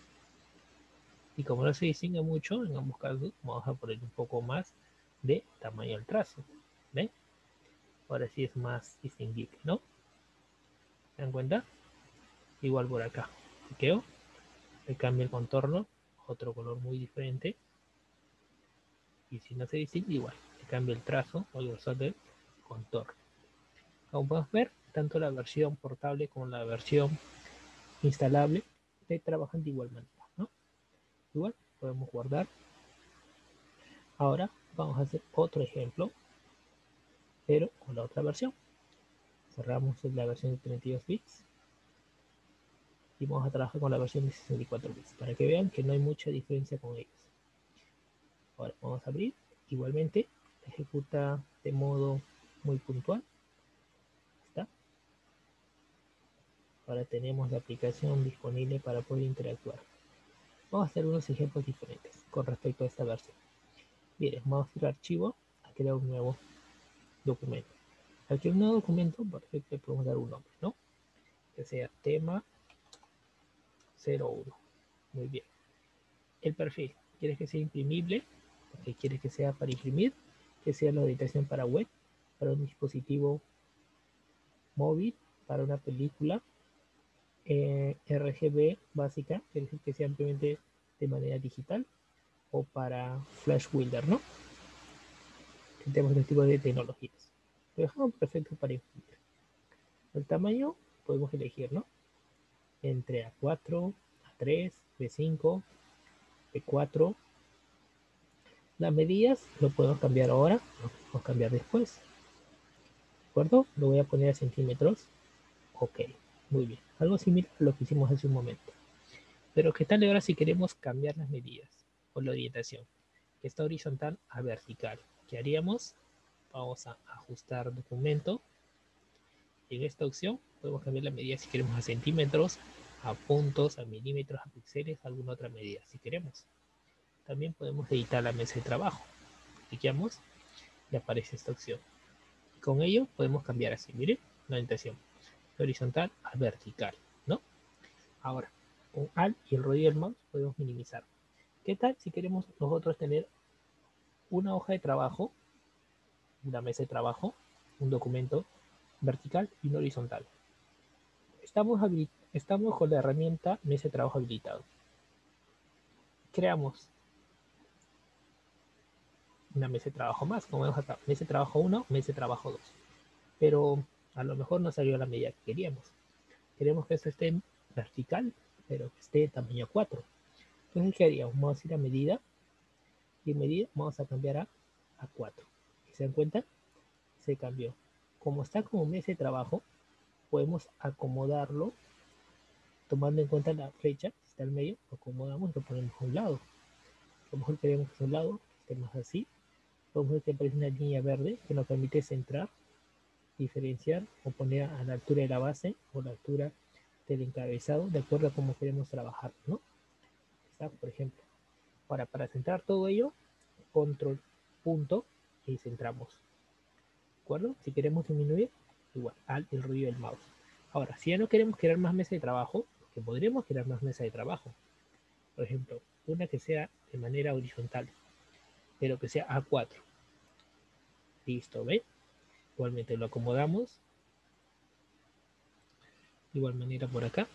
A: Y como no se distingue mucho, en ambos casos, vamos a poner un poco más de tamaño al trazo. ¿Ven? Ahora sí es más distinguible, ¿no? ¿Se dan cuenta? Igual por acá. Cliqueo, le cambio el contorno, otro color muy diferente. Y si no se distingue, igual, le cambio el trazo o el grosor del contorno. Como podemos ver, tanto la versión portable como la versión instalable trabajan de igual manera, ¿no? Igual, podemos guardar. Ahora vamos a hacer otro ejemplo, pero con la otra versión. Cerramos la versión de 32 bits y vamos a trabajar con la versión de 64 bits para que vean que no hay mucha diferencia con ellos. Ahora vamos a abrir, igualmente ejecuta de modo muy puntual. ¿Está? Ahora tenemos la aplicación disponible para poder interactuar. Vamos a hacer unos ejemplos diferentes con respecto a esta versión. Miren, vamos a ir a archivo, a crear un nuevo documento. Al crear un nuevo documento, perfecto, le podemos dar un nombre, ¿no? Que sea tema 01. Muy bien. El perfil, ¿quieres que sea imprimible? ¿Qué quieres que sea para imprimir? Que sea la orientación para web, para un dispositivo móvil, para una película, RGB básica, es decir, que sea simplemente de manera digital, o para Flash Builder, ¿no? Tenemos este tipo de tecnologías. Lo dejamos perfecto para imprimir. El tamaño podemos elegir, ¿no? Entre A4, A3, B5, B4. Las medidas lo podemos cambiar ahora, lo podemos cambiar después. ¿De acuerdo? Lo voy a poner a centímetros. Ok, muy bien. Algo similar a lo que hicimos hace un momento. Pero ¿qué tal ahora si queremos cambiar las medidas o la orientación? Que está horizontal a vertical. ¿Qué haríamos? Vamos a ajustar documento. Y en esta opción podemos cambiar la medida si queremos a centímetros, a puntos, a milímetros, a píxeles, alguna otra medida si queremos. También podemos editar la mesa de trabajo. Cliqueamos y aparece esta opción. Con ello podemos cambiar así, miren, la orientación de horizontal a vertical, ¿no? Ahora, con Alt y el rodillo del mouse podemos minimizar. ¿Qué tal si queremos nosotros tener una hoja de trabajo, una mesa de trabajo, un documento vertical y un horizontal? Estamos con la herramienta mesa de trabajo habilitado. Creamos una mesa de trabajo más, como vemos acá, mesa de trabajo 1, mesa de trabajo 2. Pero a lo mejor no salió la medida que queríamos. Queremos que esto esté vertical, pero que esté tamaño 4. Entonces, ¿qué haríamos? Vamos a ir a medida y en medida vamos a cambiar a 4. ¿Se dan cuenta? Se cambió. Como está como mesa de trabajo, podemos acomodarlo tomando en cuenta la flecha que está al medio, lo acomodamos y lo ponemos a un lado. A lo mejor queremos que a un lado, que esté más así. Podemos ver que aparece una línea verde que nos permite centrar diferenciar o poner a la altura de la base o la altura del encabezado de acuerdo a cómo queremos trabajar, ¿no? ¿Está? Por ejemplo, ahora para centrar todo ello, control punto y centramos. ¿De acuerdo? Si queremos disminuir, igual, al el ruido del mouse. Ahora, si ya no queremos crear más mesa de trabajo, que podremos crear más mesa de trabajo. Por ejemplo, una que sea de manera horizontal, pero que sea A4. Listo, ¿ve? Igualmente lo acomodamos. De igual manera por acá.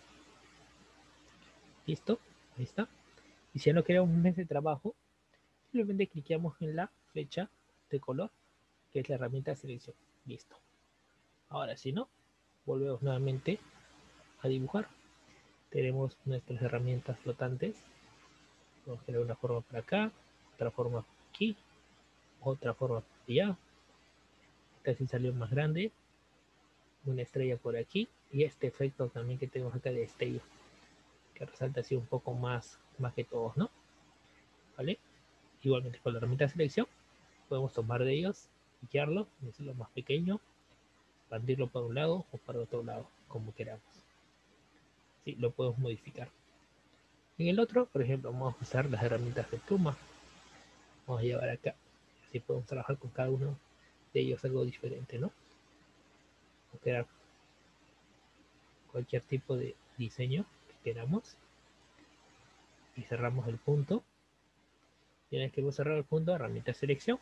A: Listo, ahí está. Y si ya no queremos un mes de trabajo, simplemente cliqueamos en la flecha de color, que es la herramienta de selección. Listo. Ahora si no, volvemos nuevamente a dibujar. Tenemos nuestras herramientas flotantes. Vamos a crear una forma por acá, otra forma aquí, otra forma por allá. Esta sí salió más grande. Una estrella por aquí. Y este efecto también que tenemos acá de destello, que resalta así un poco más que todos, ¿no? ¿Vale? Igualmente con la herramienta de selección podemos tomar de ellos, piquearlo, hacerlo más pequeño, expandirlo para un lado o para otro lado, como queramos. Sí, lo podemos modificar. En el otro, por ejemplo, vamos a usar las herramientas de pluma. Vamos a llevar acá. Así podemos trabajar con cada uno de ellos algo diferente, ¿no? O crear cualquier tipo de diseño que queramos. Y cerramos el punto. Y una vez que hemos cerrado el punto, herramienta de selección.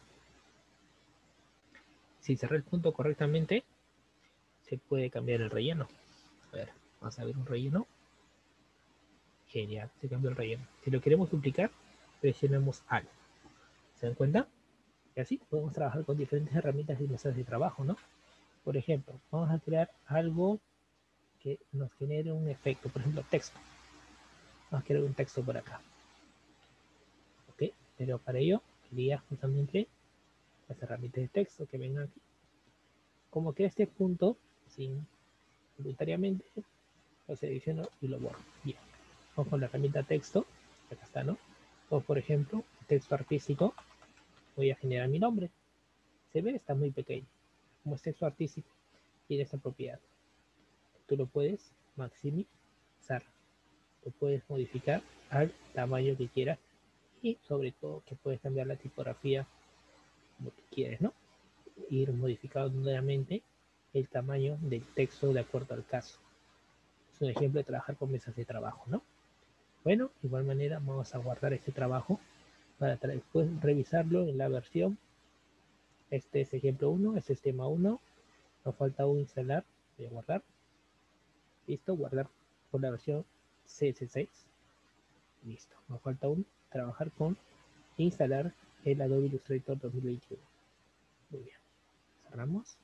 A: Si cerré el punto correctamente, se puede cambiar el relleno. A ver, vamos a ver un relleno. Genial, se cambió el relleno. Si lo queremos duplicar, presionamos AL. ¿Se dan cuenta? Y así podemos trabajar con diferentes herramientas y mesas de trabajo, ¿no? Por ejemplo, vamos a crear algo que nos genere un efecto, por ejemplo, texto. Vamos a crear un texto por acá. ¿Ok? Pero para ello, quería justamente las herramientas de texto que vengan aquí. Como que este punto, sin voluntariamente, lo selecciono y lo borro. Bien. Vamos con la herramienta texto. Acá está, ¿no? O por ejemplo, texto artístico. Voy a generar mi nombre. Se ve, está muy pequeño. Como es texto artístico, tiene esta propiedad. Tú lo puedes maximizar. Lo puedes modificar al tamaño que quieras y sobre todo que puedes cambiar la tipografía como tú quieres, ¿no? Ir modificando nuevamente el tamaño del texto de acuerdo al caso. Es un ejemplo de trabajar con mesas de trabajo, ¿no? Bueno, de igual manera vamos a guardar este trabajo para después revisarlo en la versión. Este es ejemplo 1, este es tema 1. Nos falta aún instalar. Voy a guardar. Listo, guardar por la versión CS6. Listo, nos falta aún trabajar con instalar el Adobe Illustrator 2021. Muy bien, cerramos.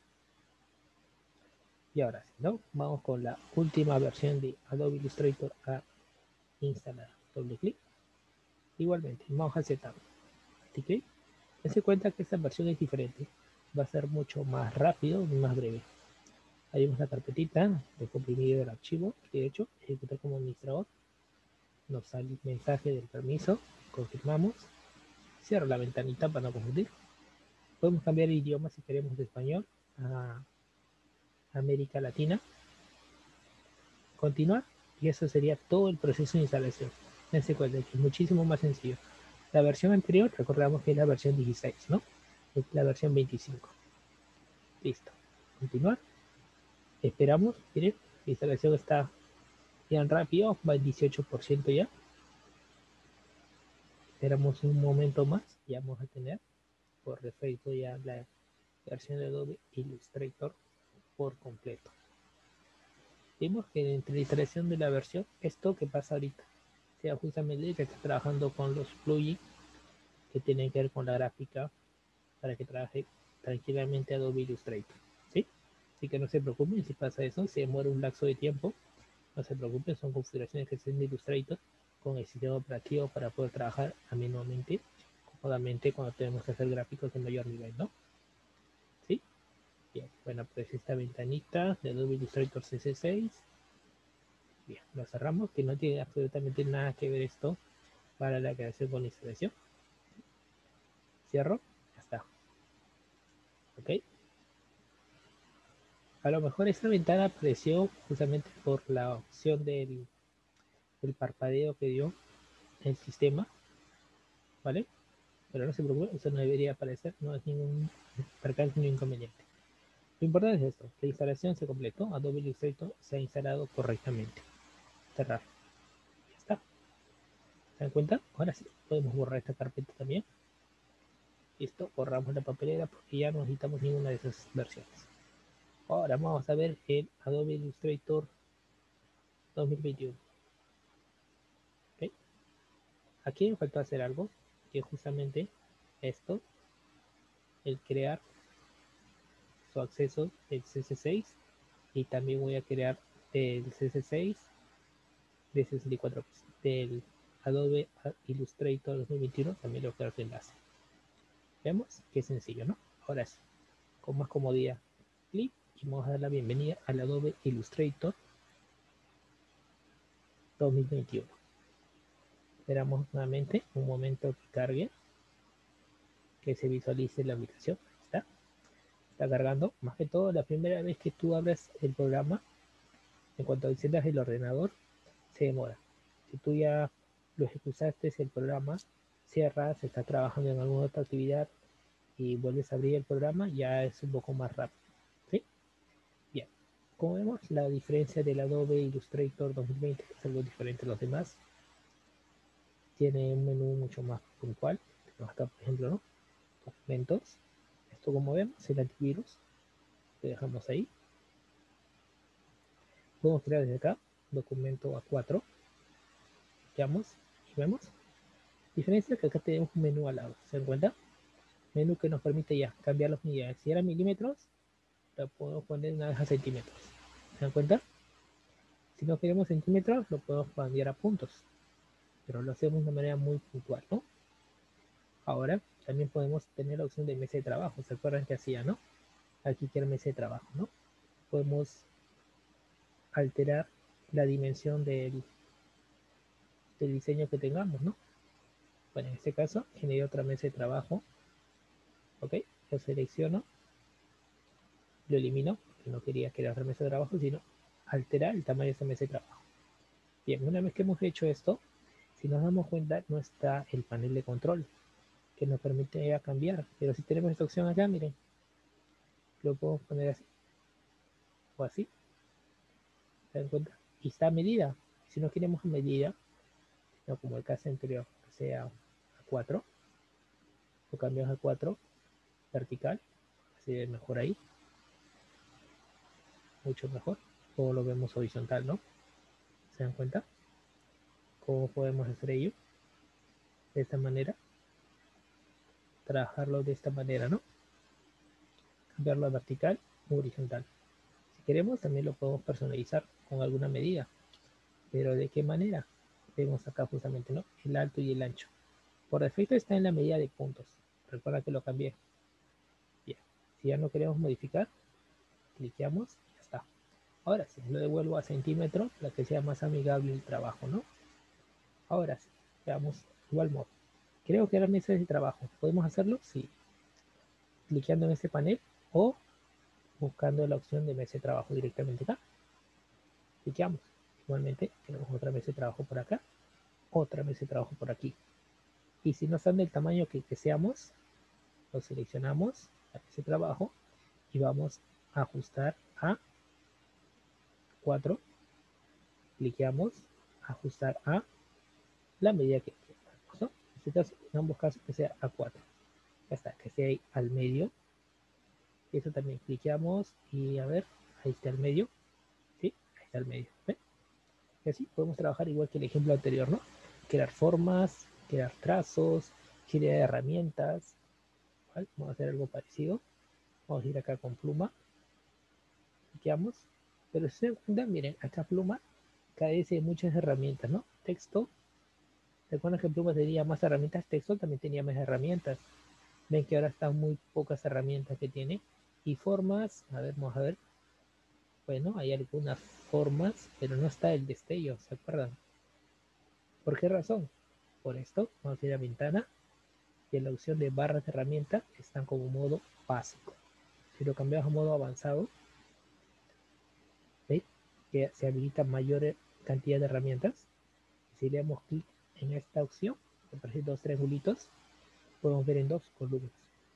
A: Y ahora sí, ¿no? Vamos con la última versión de Adobe Illustrator a instalar. Doble clic. Igualmente, vamos a setup. Clic. Dense cuenta que esta versión es diferente. Va a ser mucho más rápido y más breve. Ahí vemos la carpetita de comprimido del archivo. De hecho, ejecutar como administrador. Nos sale el mensaje del permiso. Confirmamos. Cierro la ventanita para no confundir. Podemos cambiar el idioma si queremos de español a América Latina. Continuar. Y eso sería todo el proceso de instalación. Dense cuenta que es muchísimo más sencillo. La versión anterior, recordamos que es la versión 16, ¿no? Es la versión 25. Listo. Continuar. Esperamos. Miren, la instalación está bien rápido. Va el 18% ya. Esperamos un momento más. Ya vamos a tener por defecto ya la versión de Adobe Illustrator por completo. Vimos que entre la instalación de la versión, esto que pasa ahorita, sea justamente que está trabajando con los plugins que tienen que ver con la gráfica para que trabaje tranquilamente Adobe Illustrator, ¿sí? Así que no se preocupen si pasa eso, si demora un lapso de tiempo, no se preocupen, son configuraciones que se hacen de Illustrator con el sistema operativo para poder trabajar amenuamente, cómodamente cuando tenemos que hacer gráficos de mayor nivel, ¿no? ¿Sí? Bien, bueno, pues esta ventanita de Adobe Illustrator CC6. Bien, lo cerramos, que no tiene absolutamente nada que ver esto para la creación con la instalación. Cierro, ya está. Ok. A lo mejor esta ventana apareció justamente por la opción del parpadeo que dio el sistema, ¿vale? Pero no se preocupe, eso no debería aparecer, no es ningún percance ni inconveniente. Lo importante es esto, la instalación se completó, Adobe Illustrator se ha instalado correctamente. Cerrar, ya está. ¿Se dan cuenta? Ahora sí, podemos borrar esta carpeta también. Listo, borramos la papelera porque ya no necesitamos ninguna de esas versiones. Ahora vamos a ver el Adobe Illustrator 2021. ¿Okay? Aquí me faltó hacer algo, que es justamente esto, el crear su acceso del CC6 y también voy a crear el CC6 de 64 del Adobe Illustrator 2021, también lo voy a crear su enlace. Vemos que sencillo, ¿no? Ahora sí, con más comodidad, clic y vamos a dar la bienvenida al Adobe Illustrator 2021. Esperamos nuevamente un momento que cargue, que se visualice la aplicación. Está cargando. Más que todo, la primera vez que tú abres el programa, en cuanto enciendas el ordenador, se demora. Si tú ya lo ejecutaste el programa, cierras, estás trabajando en alguna otra actividad y vuelves a abrir el programa, ya es un poco más rápido. ¿Sí? Bien. Como vemos, la diferencia del Adobe Illustrator 2020 es algo diferente a los demás. Tiene un menú mucho más puntual. Acá, por ejemplo, ¿no? Documentos. Esto, como vemos, es el antivirus. Lo dejamos ahí. Podemos crear desde acá documento A4. Clicamos y vemos. Diferencia que acá tenemos un menú al lado. ¿Se dan cuenta? Menú que nos permite ya cambiar las unidades. Si era milímetros, lo podemos poner una vez a centímetros. ¿Se dan cuenta? Si no queremos centímetros, lo podemos cambiar a puntos. Pero lo hacemos de manera muy puntual, ¿no? Ahora también podemos tener la opción de mesa de trabajo. ¿Se acuerdan que hacía, no? Aquí quiero mesa de trabajo, ¿no? Podemos alterar la dimensión del diseño que tengamos, ¿no? Bueno, en este caso, generé otra mesa de trabajo. Ok, lo selecciono, lo elimino, porque no quería crear otra mesa de trabajo, sino alterar el tamaño de esa mesa de trabajo. Bien, una vez que hemos hecho esto, si nos damos cuenta, no está el panel de control que nos permite cambiar. Pero si tenemos esta opción acá, miren, lo podemos poner así o así. ¿Se dan cuenta? Y está a medida. Si no queremos a medida, no como el caso anterior, que sea a 4, lo cambiamos a 4 vertical, así de mejor ahí, mucho mejor. O lo vemos horizontal, ¿no? ¿Se dan cuenta? ¿Cómo podemos hacer ello? De esta manera, trabajarlo de esta manera, ¿no? Cambiarlo a vertical o horizontal. Si queremos, también lo podemos personalizar con alguna medida. Pero ¿de qué manera? Vemos acá justamente, ¿no? El alto y el ancho. Por defecto está en la medida de puntos. Recuerda que lo cambié. Bien. Si ya no queremos modificar, cliqueamos y ya está. Ahora sí, lo devuelvo a centímetros para que sea más amigable el trabajo, ¿no? Ahora sí, veamos igual modo. Creo que era mesa de trabajo. ¿Podemos hacerlo? Sí. Cliqueando en este panel o buscando la opción de mesa de trabajo directamente acá. Cliqueamos. Igualmente tenemos otra mesa de trabajo por acá, otra mesa de trabajo por aquí. Y si no están del tamaño que deseamos, lo seleccionamos a ese trabajo y vamos a ajustar a 4. Cliqueamos, ajustar a la medida que queramos, ¿no? En este caso, en ambos casos que sea a 4. Ya está, que esté ahí al medio. Eso también cliqueamos y a ver, ahí está el medio. Sí, ahí está el medio. ¿Ven? Y así podemos trabajar igual que el ejemplo anterior, ¿no? Crear formas, crear trazos, crear herramientas. ¿Vale? Vamos a hacer algo parecido. Vamos a ir acá con pluma. Cliqueamos. Pero si se dan cuenta, miren, acá pluma carece de muchas herramientas, ¿no? Texto. ¿Recuerdan que pluma tenía más herramientas? Texto también tenía más herramientas. Ven que ahora están muy pocas herramientas que tiene. Y formas, a ver, vamos a ver. Bueno, hay algunas formas, pero no está el destello, ¿se acuerdan? ¿Por qué razón? Por esto, vamos a ir a ventana y en la opción de barras de herramienta están como modo básico. Si lo cambiamos a modo avanzado, que se habilita mayor cantidad de herramientas. Si le damos clic en esta opción, aparecen dos triangulitos, podemos ver en dos columnas.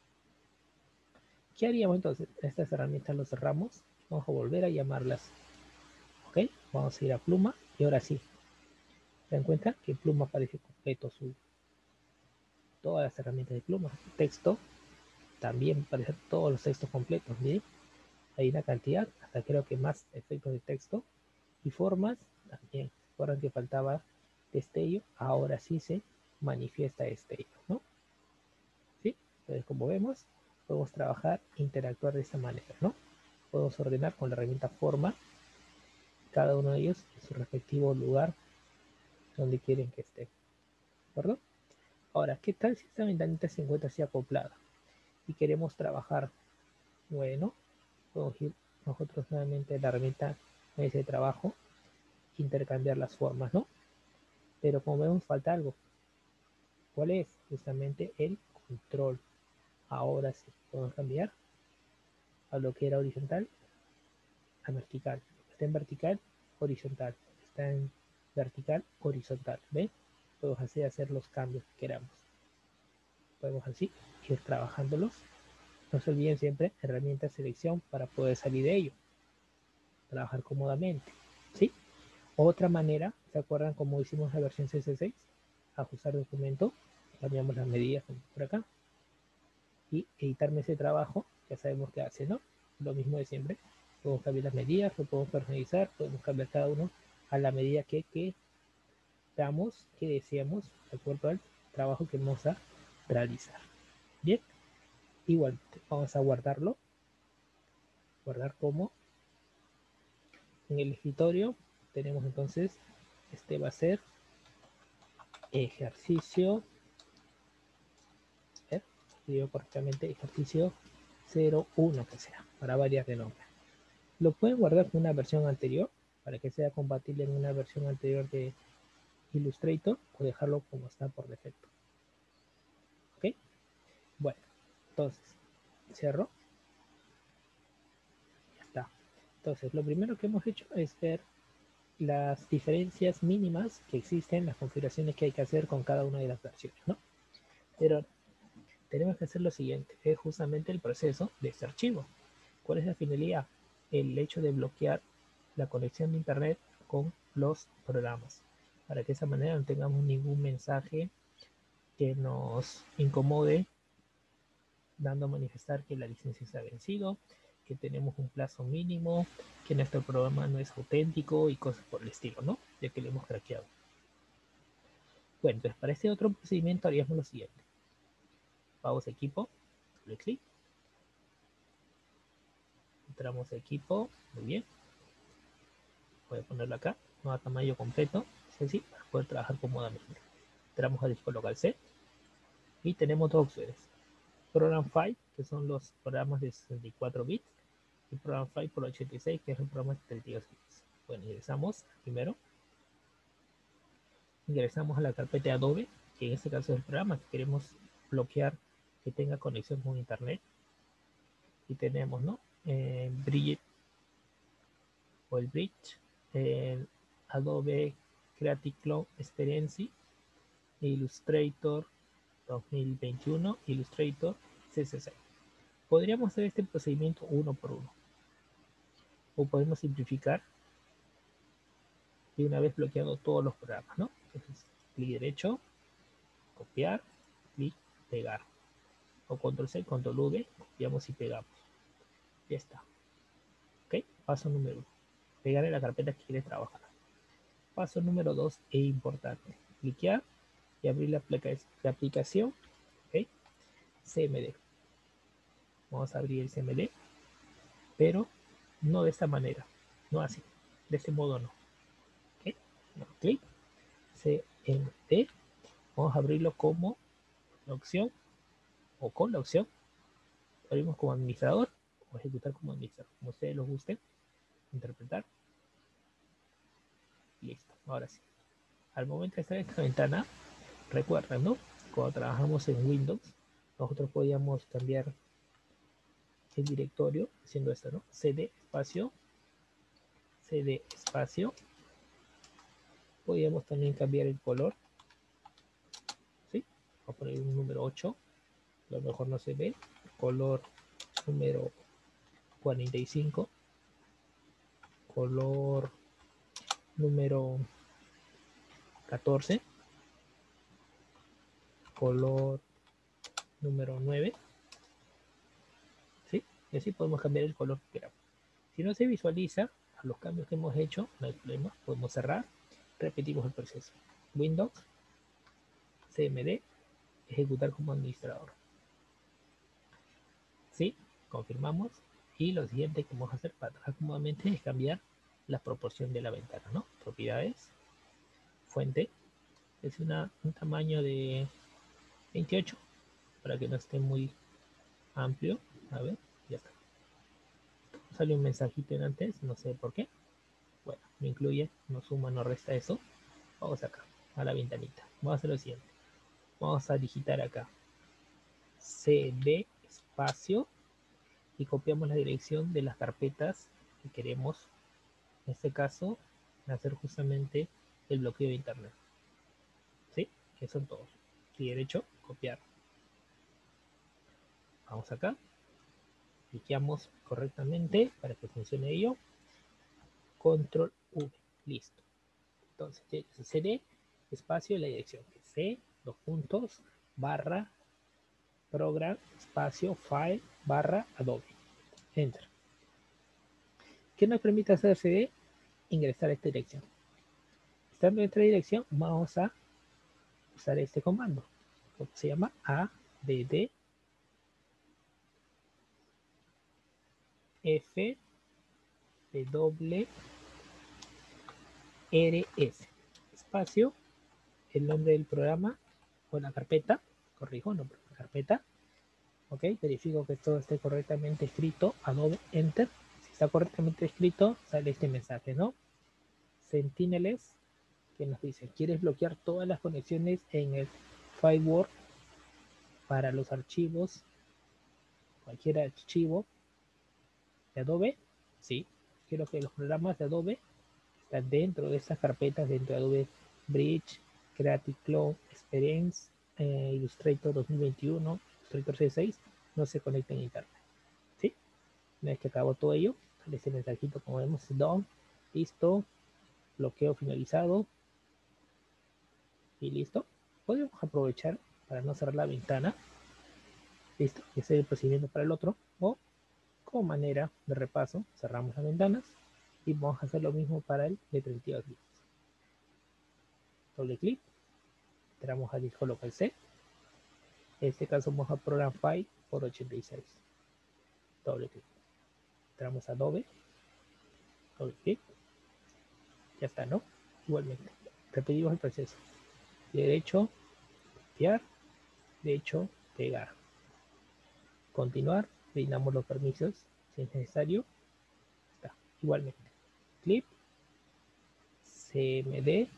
A: ¿Qué haríamos entonces? Estas herramientas las cerramos, vamos a volver a llamarlas. Ok, vamos a ir a pluma y ahora sí, se dan cuenta que pluma aparece completo todas las herramientas de pluma. Texto, también aparecen todos los textos completos. ¿Bien? Hay una cantidad, hasta creo que más efectos de texto. Y formas, también. Recuerdan que faltaba destello, ahora sí se manifiesta destello, ¿no? ¿Sí? Entonces, como vemos, podemos trabajar, interactuar de esta manera, ¿no? Podemos ordenar con la herramienta forma cada uno de ellos en su respectivo lugar donde quieren que esté, ¿de acuerdo? Ahora, ¿qué tal si esta ventanita se encuentra así acoplada y queremos trabajar? Bueno, podemos ir nosotros nuevamente a la herramienta de trabajo, intercambiar las formas, ¿no? Pero como vemos, falta algo. ¿Cuál es? Justamente el control. Ahora sí, podemos cambiar a lo que era horizontal a vertical. Está en vertical, horizontal. Está en vertical, horizontal. ¿Ven? Podemos hacer los cambios que queramos. Podemos así ir trabajándolos. No se olviden siempre herramienta selección para poder salir de ello. Trabajar cómodamente. ¿Sí? Otra manera, ¿se acuerdan cómo hicimos la versión CC6? Ajustar documento, cambiamos las medidas por acá y editarme ese trabajo, ya sabemos qué hace, ¿no? Lo mismo de siempre. Podemos cambiar las medidas, lo podemos personalizar, podemos cambiar cada uno a la medida que damos, que deseamos, de acuerdo al trabajo que vamos a realizar. Bien, igual vamos a guardarlo, guardar como en el escritorio. Tenemos entonces, este va a ser ejercicio, escribo correctamente, ejercicio 01 que sea, para variar de nombre. Lo pueden guardar con una versión anterior para que sea compatible en una versión anterior de Illustrator o dejarlo como está por defecto. Ok, bueno, entonces cierro, ya está. Entonces lo primero que hemos hecho es ver las diferencias mínimas que existen, las configuraciones que hay que hacer con cada una de las versiones, ¿no? Pero tenemos que hacer lo siguiente, es justamente el proceso de este archivo. ¿Cuál es la finalidad? El hecho de bloquear la conexión de internet con los programas, para que de esa manera no tengamos ningún mensaje que nos incomode, dando a manifestar que la licencia se ha vencido, que tenemos un plazo mínimo, que nuestro programa no es auténtico y cosas por el estilo, ¿no? Ya que lo hemos craqueado. Bueno, entonces para este otro procedimiento haríamos lo siguiente. Vamos a equipo, doble clic, entramos a equipo, muy bien. Voy a ponerlo acá, no a tamaño completo, es así, para poder trabajar cómodamente. Entramos a disco local C y tenemos dos opciones. Program 5, que son los programas de 64 bits, y Program 5 por 86, que es el programa de 32 bits. Bueno, ingresamos primero, ingresamos a la carpeta de Adobe, que en este caso es el programa que queremos bloquear que tenga conexión con internet. Y tenemos, ¿no? Bridge o el Bridge, Adobe Creative Cloud Experience, Illustrator 2021, Illustrator CC6. Podríamos hacer este procedimiento uno por uno, o podemos simplificar y una vez bloqueado todos los programas, ¿no? Entonces, clic derecho, copiar, clic, pegar, o control C, control V, copiamos y pegamos. Ya está. Ok, paso número 1, pegar en la carpeta que quieres trabajar. Paso número 2 e importante, cliquear y abrir la aplicación, ok, CMD. Vamos a abrir el CMD, pero no de esta manera, no así, de este modo no. Ok, no, clic, CMD, vamos a abrirlo como la opción o con la opción, abrimos como administrador o ejecutar como administrador, como ustedes lo gusten, interpretar. Listo, ahora sí. Al momento de estar en esta ventana, recuerden, ¿no? Cuando trabajamos en Windows, nosotros podíamos cambiar el directorio haciendo esto, ¿no? CD espacio cd espacio. Podríamos también cambiar el color, ¿sí? Voy a poner un número 8, a lo mejor no se ve, color número 45, color número 14, color número 9, ¿sí? Y así podemos cambiar el color que queramos. Si no se visualiza a los cambios que hemos hecho, no hay problema, podemos cerrar, repetimos el proceso. Windows, CMD, ejecutar como administrador. ¿Sí? Confirmamos. Y lo siguiente que vamos a hacer para trabajar cómodamente es cambiar la proporción de la ventana, ¿no? Propiedades, fuente, es un tamaño de 28 para que no esté muy amplio. A ver, ya está. Sale un mensajito en antes, no sé por qué. Bueno, no incluye, no suma, no resta eso. Vamos acá, a la ventanita. Vamos a hacer lo siguiente. Vamos a digitar acá cd espacio y copiamos la dirección de las carpetas que queremos, en este caso, hacer justamente el bloqueo de internet. ¿Sí? Que son todos. Clic derecho, copiar. Vamos acá, cliqueamos correctamente para que funcione ello. Control V, listo. Entonces, cd espacio la dirección, c, dos puntos, barra, program, espacio, file, barra, adobe. Enter. ¿Qué nos permite hacer cd? Ingresar a esta dirección. Estando en esta dirección, vamos a usar este comando. ¿Cómo se llama? add f w rs espacio, el nombre del programa o la carpeta, corrijo, no, la carpeta, ok, verifico que todo esté correctamente escrito, Adobe, Enter, si está correctamente escrito, sale este mensaje, ¿no? Sentineles, que nos dice, ¿quieres bloquear todas las conexiones en el firewall para los archivos, cualquier archivo de Adobe? Sí, quiero que los programas de Adobe están dentro de estas carpetas, dentro de Adobe Bridge, Creative Cloud, Experience, Illustrator 2021, Illustrator C6, no se conecten a internet. ¿Sí? Una vez que acabo todo ello, sale este mensajito como vemos, done, listo, bloqueo finalizado y listo. Podemos aprovechar para no cerrar la ventana, listo, y hacer el procedimiento para el otro, o como manera de repaso, cerramos las ventanas y vamos a hacer lo mismo para el de 32 bits. Doble clic, entramos al disco local C. En este caso vamos a program file por 86. Doble clic. Entramos a Adobe. Doble clic. Ya está, ¿no? Igualmente. Repetimos el proceso. Derecho, copiar. Derecho, pegar. Continuar. Brindamos los permisos si es necesario. Está. Igualmente. Clip. CMD.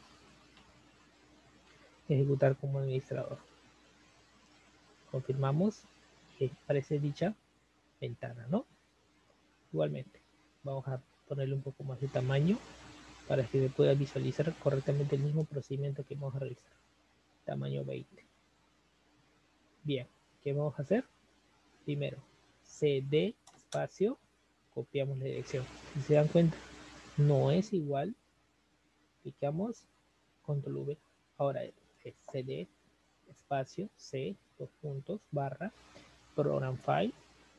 A: Ejecutar como administrador. Confirmamos que aparece dicha ventana, ¿no? Igualmente. Vamos a ponerle un poco más de tamaño para que se pueda visualizar correctamente el mismo procedimiento que vamos a realizar. Tamaño 20. Bien, ¿qué vamos a hacer? Primero, cd espacio, copiamos la dirección. Si se dan cuenta, no es igual. Clicamos, control V. Ahora es cd espacio, c, dos puntos, barra, program file,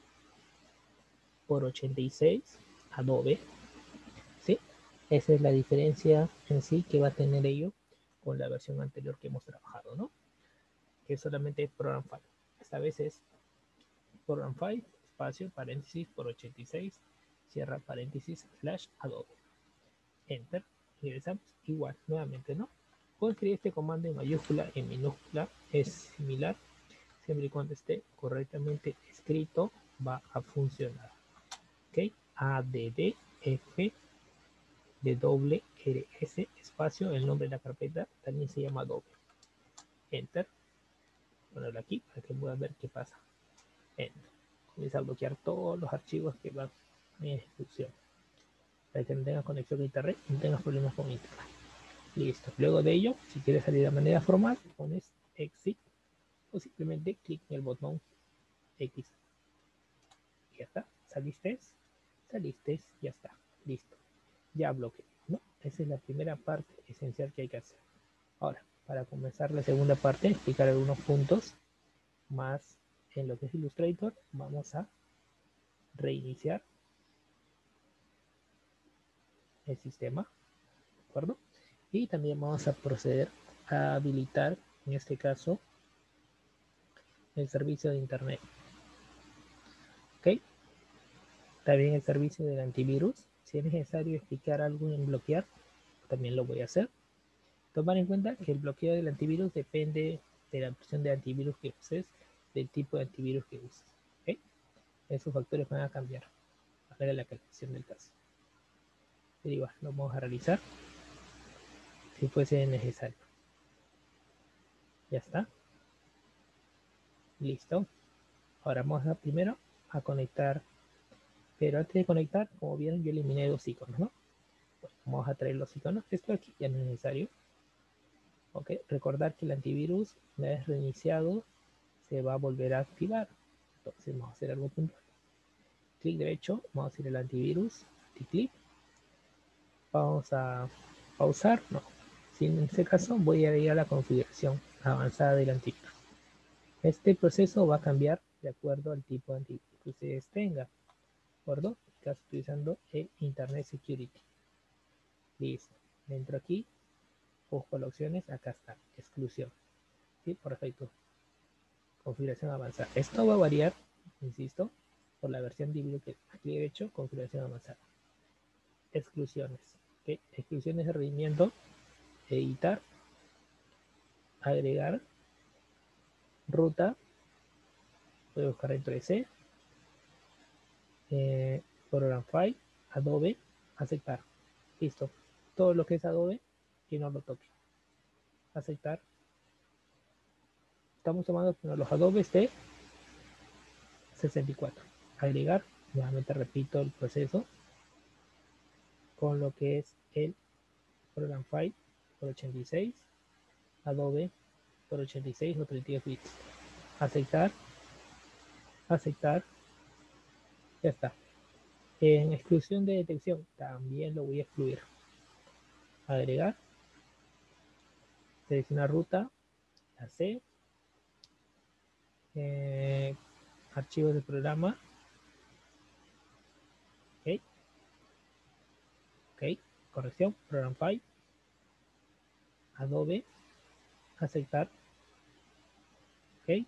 A: por 86, Adobe. ¿Sí? Esa es la diferencia en sí que va a tener ello con la versión anterior que hemos trabajado, ¿no? Que solamente es program file. Esta vez es program file, espacio, paréntesis por 86, cierra paréntesis, slash Adobe. Enter. Ingresamos igual, nuevamente, ¿no? Puedo escribir este comando en mayúscula, en minúscula, es similar. Siempre y cuando esté correctamente escrito, va a funcionar. ¿Ok? add f de doble rs espacio, el nombre de la carpeta también se llama Adobe. Enter. Ponerlo aquí para que puedan ver qué pasa. Enter. Comienza a bloquear todos los archivos que van en ejecución. para que no tengas conexión a internet, no tengas problemas con internet. Listo. Luego de ello, si quieres salir de manera formal, pones exit o simplemente clic en el botón X. Y ya está. Saliste, ya está. Listo. Ya bloqueé, ¿no? Esa es la primera parte esencial que hay que hacer. Ahora, para comenzar la segunda parte, explicar algunos puntos más en lo que es Illustrator. Vamos a reiniciar el sistema, ¿de acuerdo? Y también vamos a proceder a habilitar, en este caso, el servicio de internet. ¿Ok? También el servicio del antivirus. Si es necesario explicar algo en bloquear, también lo voy a hacer. Tomar en cuenta que el bloqueo del antivirus depende de la versión de antivirus que uses, del tipo de antivirus que uses. ¿Ok? Esos factores van a cambiar a ver la calificación del caso. Pero igual, lo vamos a realizar si fuese necesario. Ya está. Listo. Ahora vamos a primero a conectar. Pero antes de conectar, como vieron, yo eliminé dos iconos, ¿no? Bueno, vamos a traer los iconos. Esto aquí ya no es necesario. Ok, recordar que el antivirus, una vez reiniciado, se va a volver a activar. Entonces vamos a hacer algo puntual. Clic derecho, vamos a ir al antivirus, anticlip. Vamos a pausar, no. Si en este caso voy a ir a la configuración avanzada del antivirus. Este proceso va a cambiar de acuerdo al tipo de antivirus que ustedes tengan. ¿De acuerdo? Estás utilizando el Internet Security. Listo. Dentro aquí, busco las opciones. Acá está, exclusión. ¿Sí? Perfecto. Configuración avanzada. Esto va a variar, insisto, por la versión de video que aquí he hecho, configuración avanzada. Exclusiones. ¿Okay? Exclusiones de rendimiento, editar, agregar, ruta, voy a buscar dentro de C, Program File, Adobe, aceptar. Listo. Todo lo que es Adobe, que no lo toque. Aceptar. Estamos tomando los Adobe de 64. Agregar, nuevamente repito el proceso con lo que es el Program File por 86, Adobe por 86 o 32 bits. Aceptar, aceptar, ya está. En exclusión de detección también lo voy a excluir. Agregar, seleccionar ruta, la C, archivos de programa, ok, ok, corrección, program file, Adobe, aceptar, ok,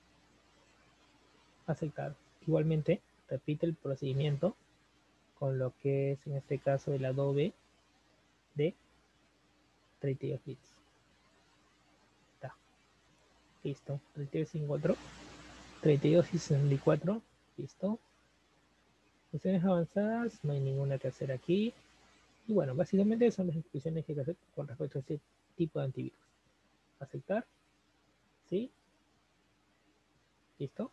A: aceptar. Igualmente, repite el procedimiento con lo que es en este caso el Adobe de 32 bits. Está. Listo. 32 y 64. Listo. Funciones avanzadas, no hay ninguna que hacer aquí. Y bueno, básicamente son las instrucciones que hay que hacer con respecto a este tipo de antivirus. Aceptar. Sí. Listo.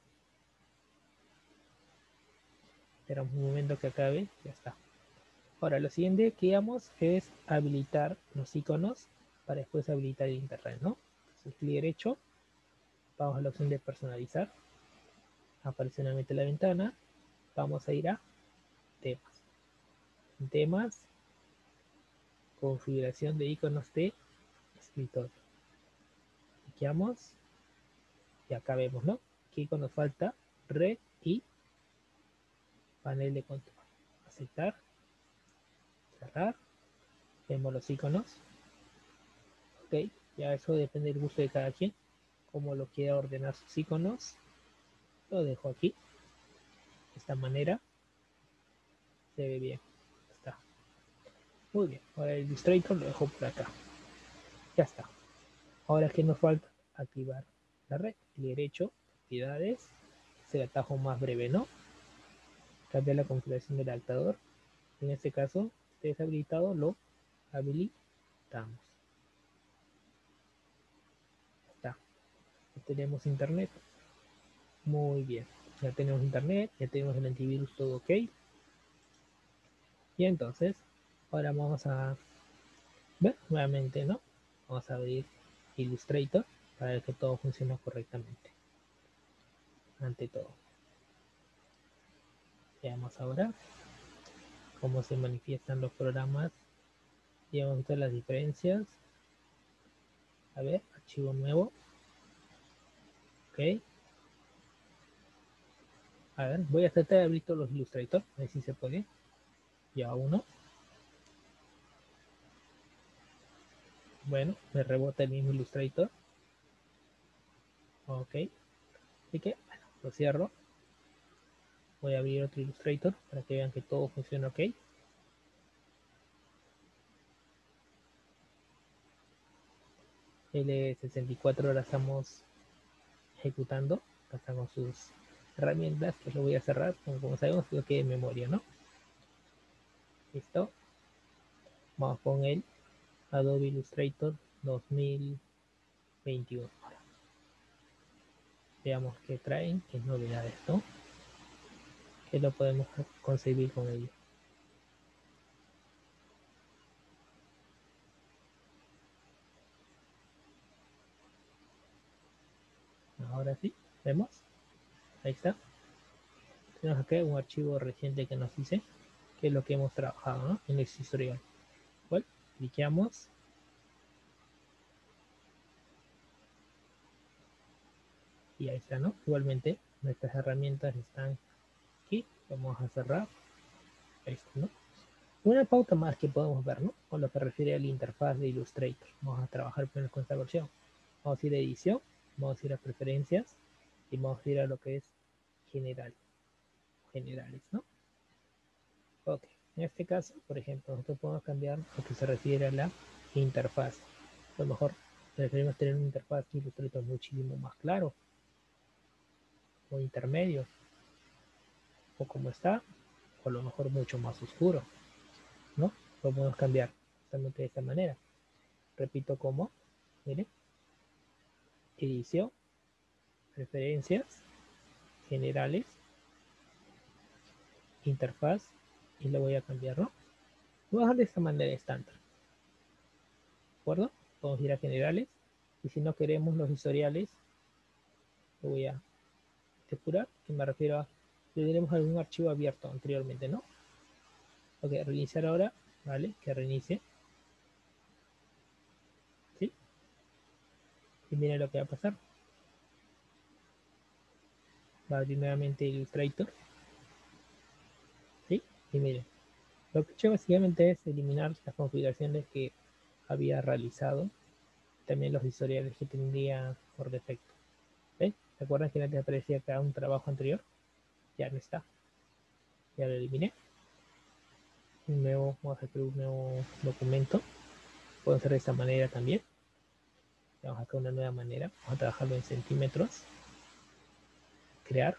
A: Esperamos un momento que acabe. Ya está. Ahora, lo siguiente que vamos es habilitar los iconos para después habilitar el internet, ¿no? Entonces, clic derecho, vamos a la opción de personalizar, aparece nuevamente la ventana, vamos a ir a temas, temas, configuración de iconos de escritorio. Clicamos y acá vemos, ¿no? ¿Qué icono falta? Red y panel de control. Aceptar, cerrar, vemos los iconos. Ok, ya eso depende del gusto de cada quien, como lo quiera ordenar sus iconos. Lo dejo aquí, de esta manera, se ve bien. Está. Muy bien, ahora el Illustrator lo dejo por acá. Ya está. Ahora que nos falta activar la red. Clic derecho, propiedades, es el atajo más breve, ¿no? Cambiar la configuración del adaptador. En este caso, si es habilitado, lo habilitamos. Está. Ya tenemos internet. Muy bien. Ya tenemos internet, ya tenemos el antivirus todo ok. Y entonces, ahora vamos a ver nuevamente, ¿no? Vamos a abrir Illustrator para que todo funcione correctamente. Ante todo, veamos ahora cómo se manifiestan los programas. Y vamos a ver las diferencias. A ver, archivo nuevo. Ok. A ver, voy a tratar de abrir todos los Illustrator, a ver si se puede. Ya uno. Bueno, me rebota el mismo Illustrator. Ok. Así que, bueno, lo cierro. Voy a abrir otro Illustrator para que vean que todo funciona ok. L64 ahora estamos ejecutando. Acá están con sus herramientas que lo voy a cerrar. Como sabemos, lo que de memoria, ¿no? Listo. Vamos con el Adobe Illustrator 2021. Veamos qué traen, qué novedades, ¿no? Que lo podemos conseguir con ello. Ahora sí, vemos. Ahí está. Tenemos acá un archivo reciente que nos dice que es lo que hemos trabajado, ¿no? En el historial. Igual, cliqueamos. Y ahí está, ¿no? Igualmente, nuestras herramientas están aquí. Vamos a cerrar. Ahí está, ¿no? Una pauta más que podemos ver, ¿no? Con lo que refiere a la interfaz de Illustrator. Vamos a trabajar primero con esta versión. Vamos a ir a edición, vamos a ir a preferencias y vamos a ir a lo que es general, generales, ¿no? Ok, en este caso, por ejemplo, nosotros podemos cambiar lo que se refiere a la interfaz. A lo mejor preferimos tener una interfaz de Illustrator muchísimo más claro o intermedio, o como está, o a lo mejor mucho más oscuro, ¿no? Lo podemos cambiar justamente de esta manera. Repito cómo, miren, edición, preferencias, generales, interfaz, y le voy a cambiar, ¿no? Lo voy a dejar de esta manera estándar, ¿de acuerdo? Vamos a ir a generales, y si no queremos los historiales, lo voy a depurar, que me refiero a si tenemos algún archivo abierto anteriormente, ¿no? Ok, reiniciar ahora, ¿vale? Que reinicie, ¿sí? Y miren lo que va a pasar. Va a abrir nuevamente Illustrator, ¿sí? Y miren, lo que he hecho básicamente es eliminar las configuraciones que había realizado, también los historiales que tendría por defecto. ¿Ven? ¿Se acuerdan que antes aparecía acá un trabajo anterior? Ya no está, ya lo eliminé. Un nuevo, vamos a crear un nuevo documento. Puedo hacer de esta manera también. Vamos a crear una nueva manera. Vamos a trabajarlo en centímetros. Crear.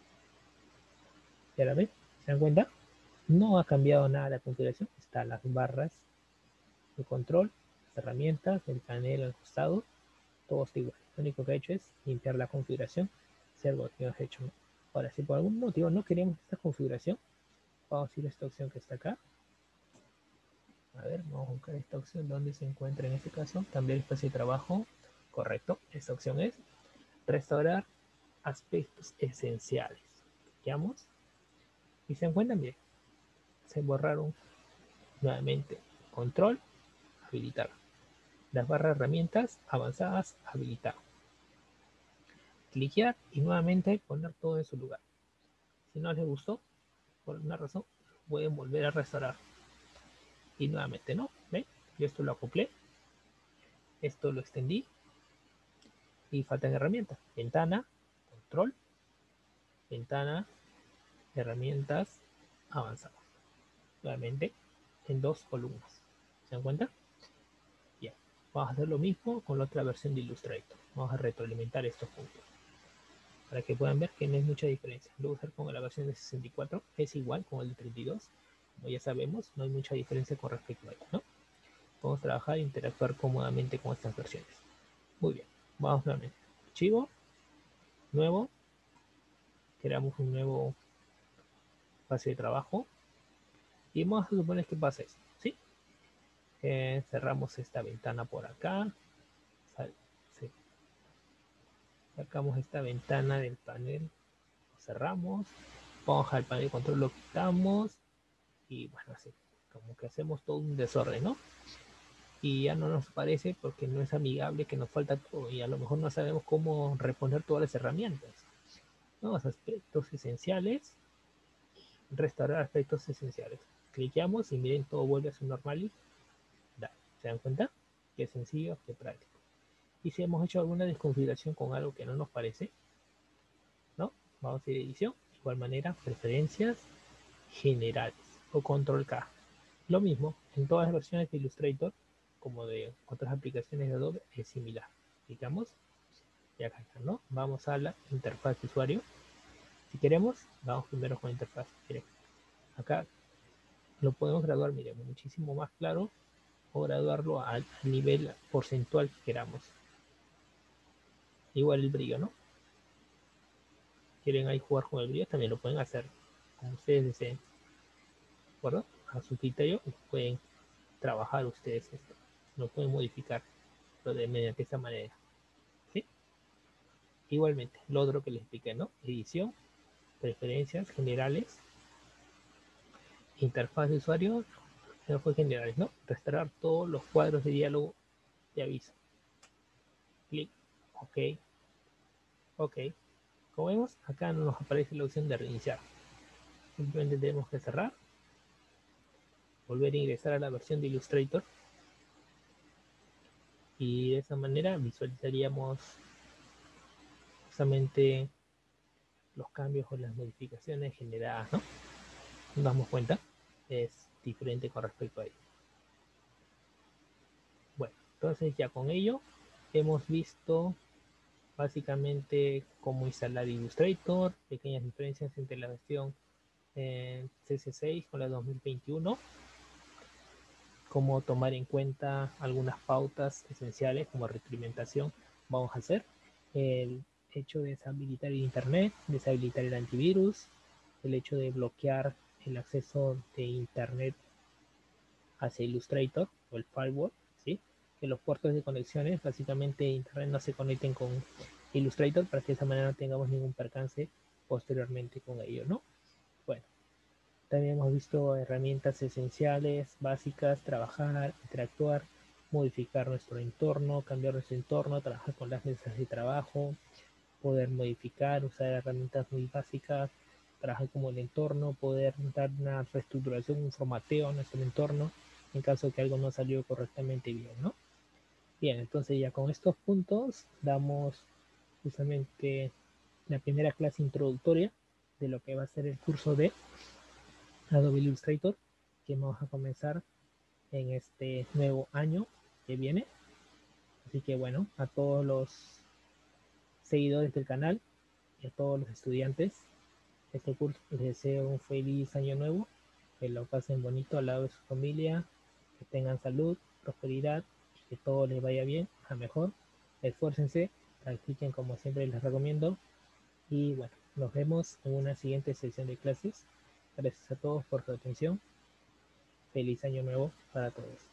A: Ya la ven. ¿Se dan cuenta? No ha cambiado nada la configuración. Están las barras de control, las herramientas, el panel al costado. Todo está igual. Lo único que he hecho es limpiar la configuración. Si algo que hemos hecho, ¿no? Ahora, si por algún motivo no queremos esta configuración, vamos a ir a esta opción que está acá. A ver, vamos a buscar esta opción donde se encuentra en este caso. Cambiar espacio de trabajo. Correcto. Esta opción es restaurar aspectos esenciales. Clicamos y se encuentran bien. Se borraron nuevamente. Control, habilitar. Las barras de herramientas avanzadas, habilitar. Cliquear y nuevamente poner todo en su lugar. Si no les gustó, por alguna razón, pueden volver a restaurar. Y nuevamente, ¿no? ¿Ven? Yo esto lo acoplé, esto lo extendí y faltan herramientas. Ventana, control, ventana, herramientas avanzadas. Nuevamente en dos columnas. ¿Se dan cuenta? Bien. Vamos a hacer lo mismo con la otra versión de Illustrator. Vamos a retroalimentar estos puntos para que puedan ver que no hay mucha diferencia. Lo voy a hacer con la versión de 64, es igual con el de 32. Como ya sabemos, no hay mucha diferencia con respecto a ello, ¿no? Podemos trabajar e interactuar cómodamente con estas versiones. Muy bien, vamos nuevamente. Archivo, nuevo, creamos un nuevo espacio de trabajo. Y vamos a suponer que pasa esto, ¿sí? Cerramos esta ventana por acá. Sí. Sacamos esta ventana del panel, lo cerramos. Vamos al panel de control, lo quitamos. Y bueno, así, como que hacemos todo un desorden, ¿no? Y ya no nos parece porque no es amigable, que nos falta todo y a lo mejor no sabemos cómo reponer todas las herramientas. ¿No? Los aspectos esenciales, restaurar aspectos esenciales. Cliqueamos y miren, todo vuelve a su normalidad. ¿Se dan cuenta? Qué sencillo, qué práctico. Y si hemos hecho alguna desconfiguración con algo que no nos parece, ¿no? Vamos a ir a edición, de igual manera, preferencias generales o control K. Lo mismo en todas las versiones de Illustrator como de otras aplicaciones de Adobe es similar. Clicamos y acá está, ¿no? Vamos a la interfaz de usuario. Si queremos, vamos primero con la interfaz. Miren, acá lo podemos graduar, miren, muchísimo más claro o graduarlo al nivel porcentual que queramos. Igual el brillo, ¿no? Quieren ahí jugar con el brillo, también lo pueden hacer como ustedes deseen. ¿De acuerdo? A su criterio pueden trabajar ustedes esto. Lo pueden modificar mediante esta manera. ¿Sí? Igualmente, lo otro que les expliqué, ¿no? Edición, preferencias generales, interfaz de usuario, fue generales, ¿no? Restaurar todos los cuadros de diálogo de aviso. Clic, ok, ok. Como vemos, acá no nos aparece la opción de reiniciar. Simplemente tenemos que cerrar, volver a ingresar a la versión de Illustrator y de esa manera visualizaríamos justamente los cambios o las modificaciones generadas, ¿no? Nos damos cuenta, es diferente con respecto a ello. Bueno, entonces ya con ello hemos visto básicamente cómo instalar Illustrator, pequeñas diferencias entre la versión CC6 con la 2021, cómo tomar en cuenta algunas pautas esenciales como retroalimentación vamos a hacer, el hecho de deshabilitar el internet, deshabilitar el antivirus, el hecho de bloquear el acceso de internet hacia Illustrator o el firewall, ¿sí? Que los puertos de conexiones, básicamente internet no se conecten con Illustrator para que de esa manera no tengamos ningún percance posteriormente con ello, ¿no? Bueno, también hemos visto herramientas esenciales, básicas, trabajar, interactuar, modificar nuestro entorno, cambiar nuestro entorno, trabajar con las mesas de trabajo, poder modificar, usar herramientas muy básicas, trabajar como el entorno, poder dar una reestructuración, un formateo a nuestro entorno en caso de que algo no salió correctamente bien, ¿no? Bien, entonces ya con estos puntos damos justamente la primera clase introductoria de lo que va a ser el curso de Adobe Illustrator que vamos a comenzar en este nuevo año que viene. Así que bueno, a todos los seguidores del canal y a todos los estudiantes de este curso les deseo un feliz año nuevo, que lo pasen bonito al lado de su familia, que tengan salud, prosperidad, que todo les vaya bien, a mejor. Esfuércense, practiquen como siempre les recomiendo y bueno, nos vemos en una siguiente sesión de clases. Gracias a todos por su atención. Feliz año nuevo para todos.